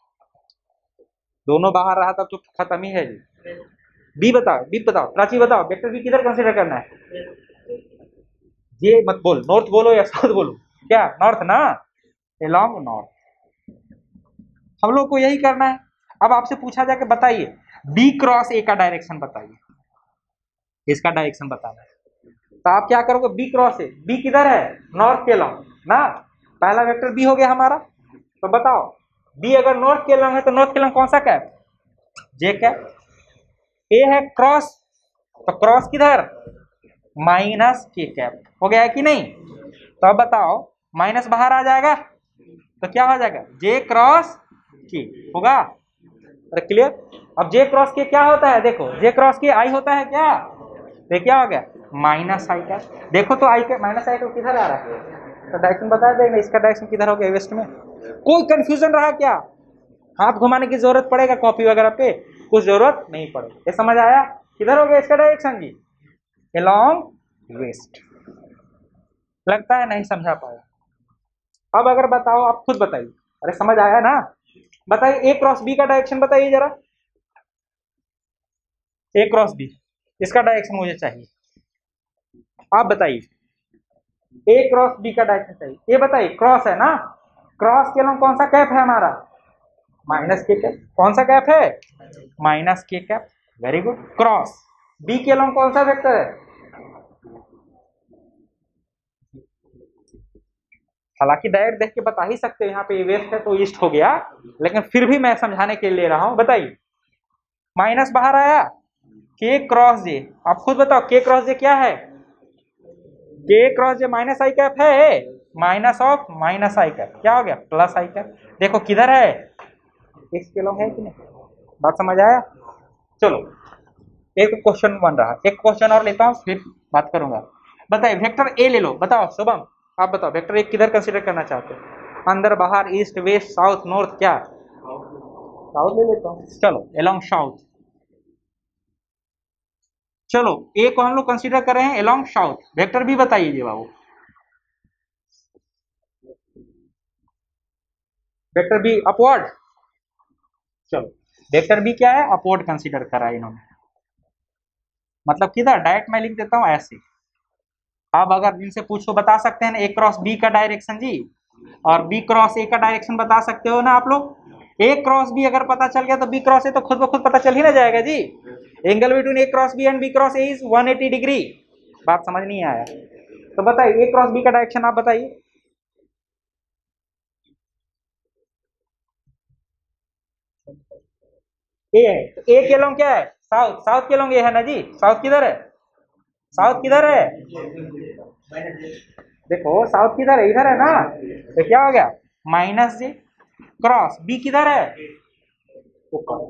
दोनों बाहर रहा तब तो खत्म ही है जी। बी बताओ, बी बताओ, प्राची बताओ, वेक्टर बी किधर कंसीडर करना है। ये मत बोल, नॉर्थ बोलो या साउथ बोलो, क्या नॉर्थ ना, एलॉन्ग नॉर्थ। हम लोग को यही करना है। अब आपसे पूछा जाए कि बताइए बी क्रॉस ए का डायरेक्शन बताइए, इसका डायरेक्शन बताना है, तो आप क्या करोगे, बी क्रॉस ए, बी किधर है, नॉर्थ के लॉन्ग ना, पहला वेक्टर बी हो गया हमारा। तो बताओ बी अगर नॉर्थ के लॉन्ग है तो नॉर्थ के लॉन्ग कौन सा कैप, जे कैप। ए है क्रॉस, तो क्रॉस किधर, माइनस के कैप हो गया है कि नहीं। तो अब बताओ माइनस बाहर आ जाएगा तो क्या हो जाएगा, जे क्रॉस के होगा। अरे क्लियर। अब जे क्रॉस के क्या होता है, देखो जे क्रॉस के आई होता है क्या, तो क्या हो गया माइनस आई का। देखो तो आई के माइनस आई को किधर आ रहा है, तो डायरेक्शन बता देंगे, इसका डायरेक्शन किधर हो गया वेस्ट में। कोई कंफ्यूजन रहा क्या, हाथ घुमाने की जरूरत पड़ेगा कॉपी वगैरह पे, कुछ जरूरत नहीं पड़ेगी। ये समझ आया, किधर हो गया इसका डायरेक्शन जी, अलोंग वेस्ट। लगता है नहीं समझा पाया। अब अगर बताओ, आप खुद बताइए, अरे समझ आया ना, बताइए ए क्रॉस बी का डायरेक्शन बताइए जरा, ए क्रॉस बी इसका डायरेक्शन मुझे चाहिए, आप बताइए। ए क्रॉस बी का डायरेक्शन चाहिए, ये बताइए क्रॉस है ना, क्रॉस के लंग कौन सा कैप है हमारा, माइनस के कैप। कौन सा कैप है, minus K cap, very good. Cross B के लंग कौन सा वेक्टर है, हालांकि डायरेक्ट देख के बता ही सकते हैं, यहाँ पे वेस्ट है तो ईस्ट हो गया, लेकिन फिर भी मैं समझाने के लिए ले रहा हूं। बताइए माइनस बाहर आया, के क्रॉस जे, आप खुद बताओ के क्रॉस जे क्या है, के क्रॉस जे माइनस आई कैप है, minus of minus I cap क्या हो गया प्लस आई कैप। देखो किधर है, इसके लॉन्ग है कि नहीं, बात समझ आया। चलो एक क्वेश्चन बन रहा, एक क्वेश्चन और लेता हूँ फिर बात करूंगा। बताइए वेक्टर ए ले लो, बताओ शुभम आप बताओ वेक्टर ए किधर कंसीडर करना चाहते हो, अंदर बाहर ईस्ट वेस्ट साउथ नॉर्थ, क्या साउथ ले लेता हूँ, चलो अलोंग साउथ। चलो ए को हम लोग कंसीडर कर रहे हैं अलोंग साउथ, वेक्टर बी बताइए बाबू, वेक्टर बी अपवर्ड। चलो वेक्टर बी क्या है, अपवर्ड कंसीडर करा है इन्होंने, मतलब किधर, डायरेक्ट मैं लिख देता हूं ऐसे। अब अगर इनसे पूछो बता सकते हैं ना ए क्रॉस बी का डायरेक्शन जी, और बी क्रॉस ए का डायरेक्शन बता सकते हो ना आप लोग। ए क्रॉस बी अगर पता चल गया तो बी क्रॉस ए तो खुद ब खुद पता चल ही ना जाएगा जी। Angle between A cross B and B cross A is one eighty degree. बात समझ नहीं आया तो बताइए ए क्रॉस बी का डायरेक्शन आप बताइए। ए है तो ए के लॉन्ग क्या है, साउथ, साउथ के लॉन्ग ए है ना जी, साउथ किधर है, साउथ किधर है, देखो साउथ किधर है, इधर है ना, तो क्या हो गया माइनस जे, क्रॉस बी किधर है ऊपर,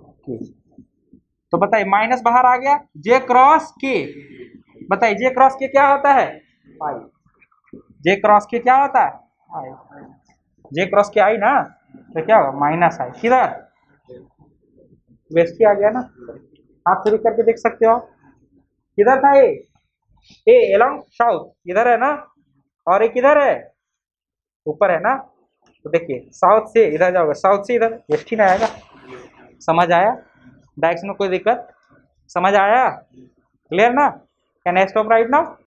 तो बताइए माइनस बाहर आ गया, जे क्रॉस के, बताइए जे क्रॉस के क्या होता है आई, जे क्रॉस के क्या होता है आई, जे क्रॉस के आई ना, तो क्या होगा माइनस आई, किधर वेस्ट ही आ गया ना, आप शुरू करके देख सकते हो। किधर था ये, ए अलोंग साउथ इधर है ना, और एक किधर है ऊपर है ना, तो देखिए साउथ से इधर जाओगे, साउथ से इधर वेस्ट ही ना आएगा। समझ आया, डायरेक्शन में कोई दिक्कत, समझ आया, क्लियर ना, can I stop right now.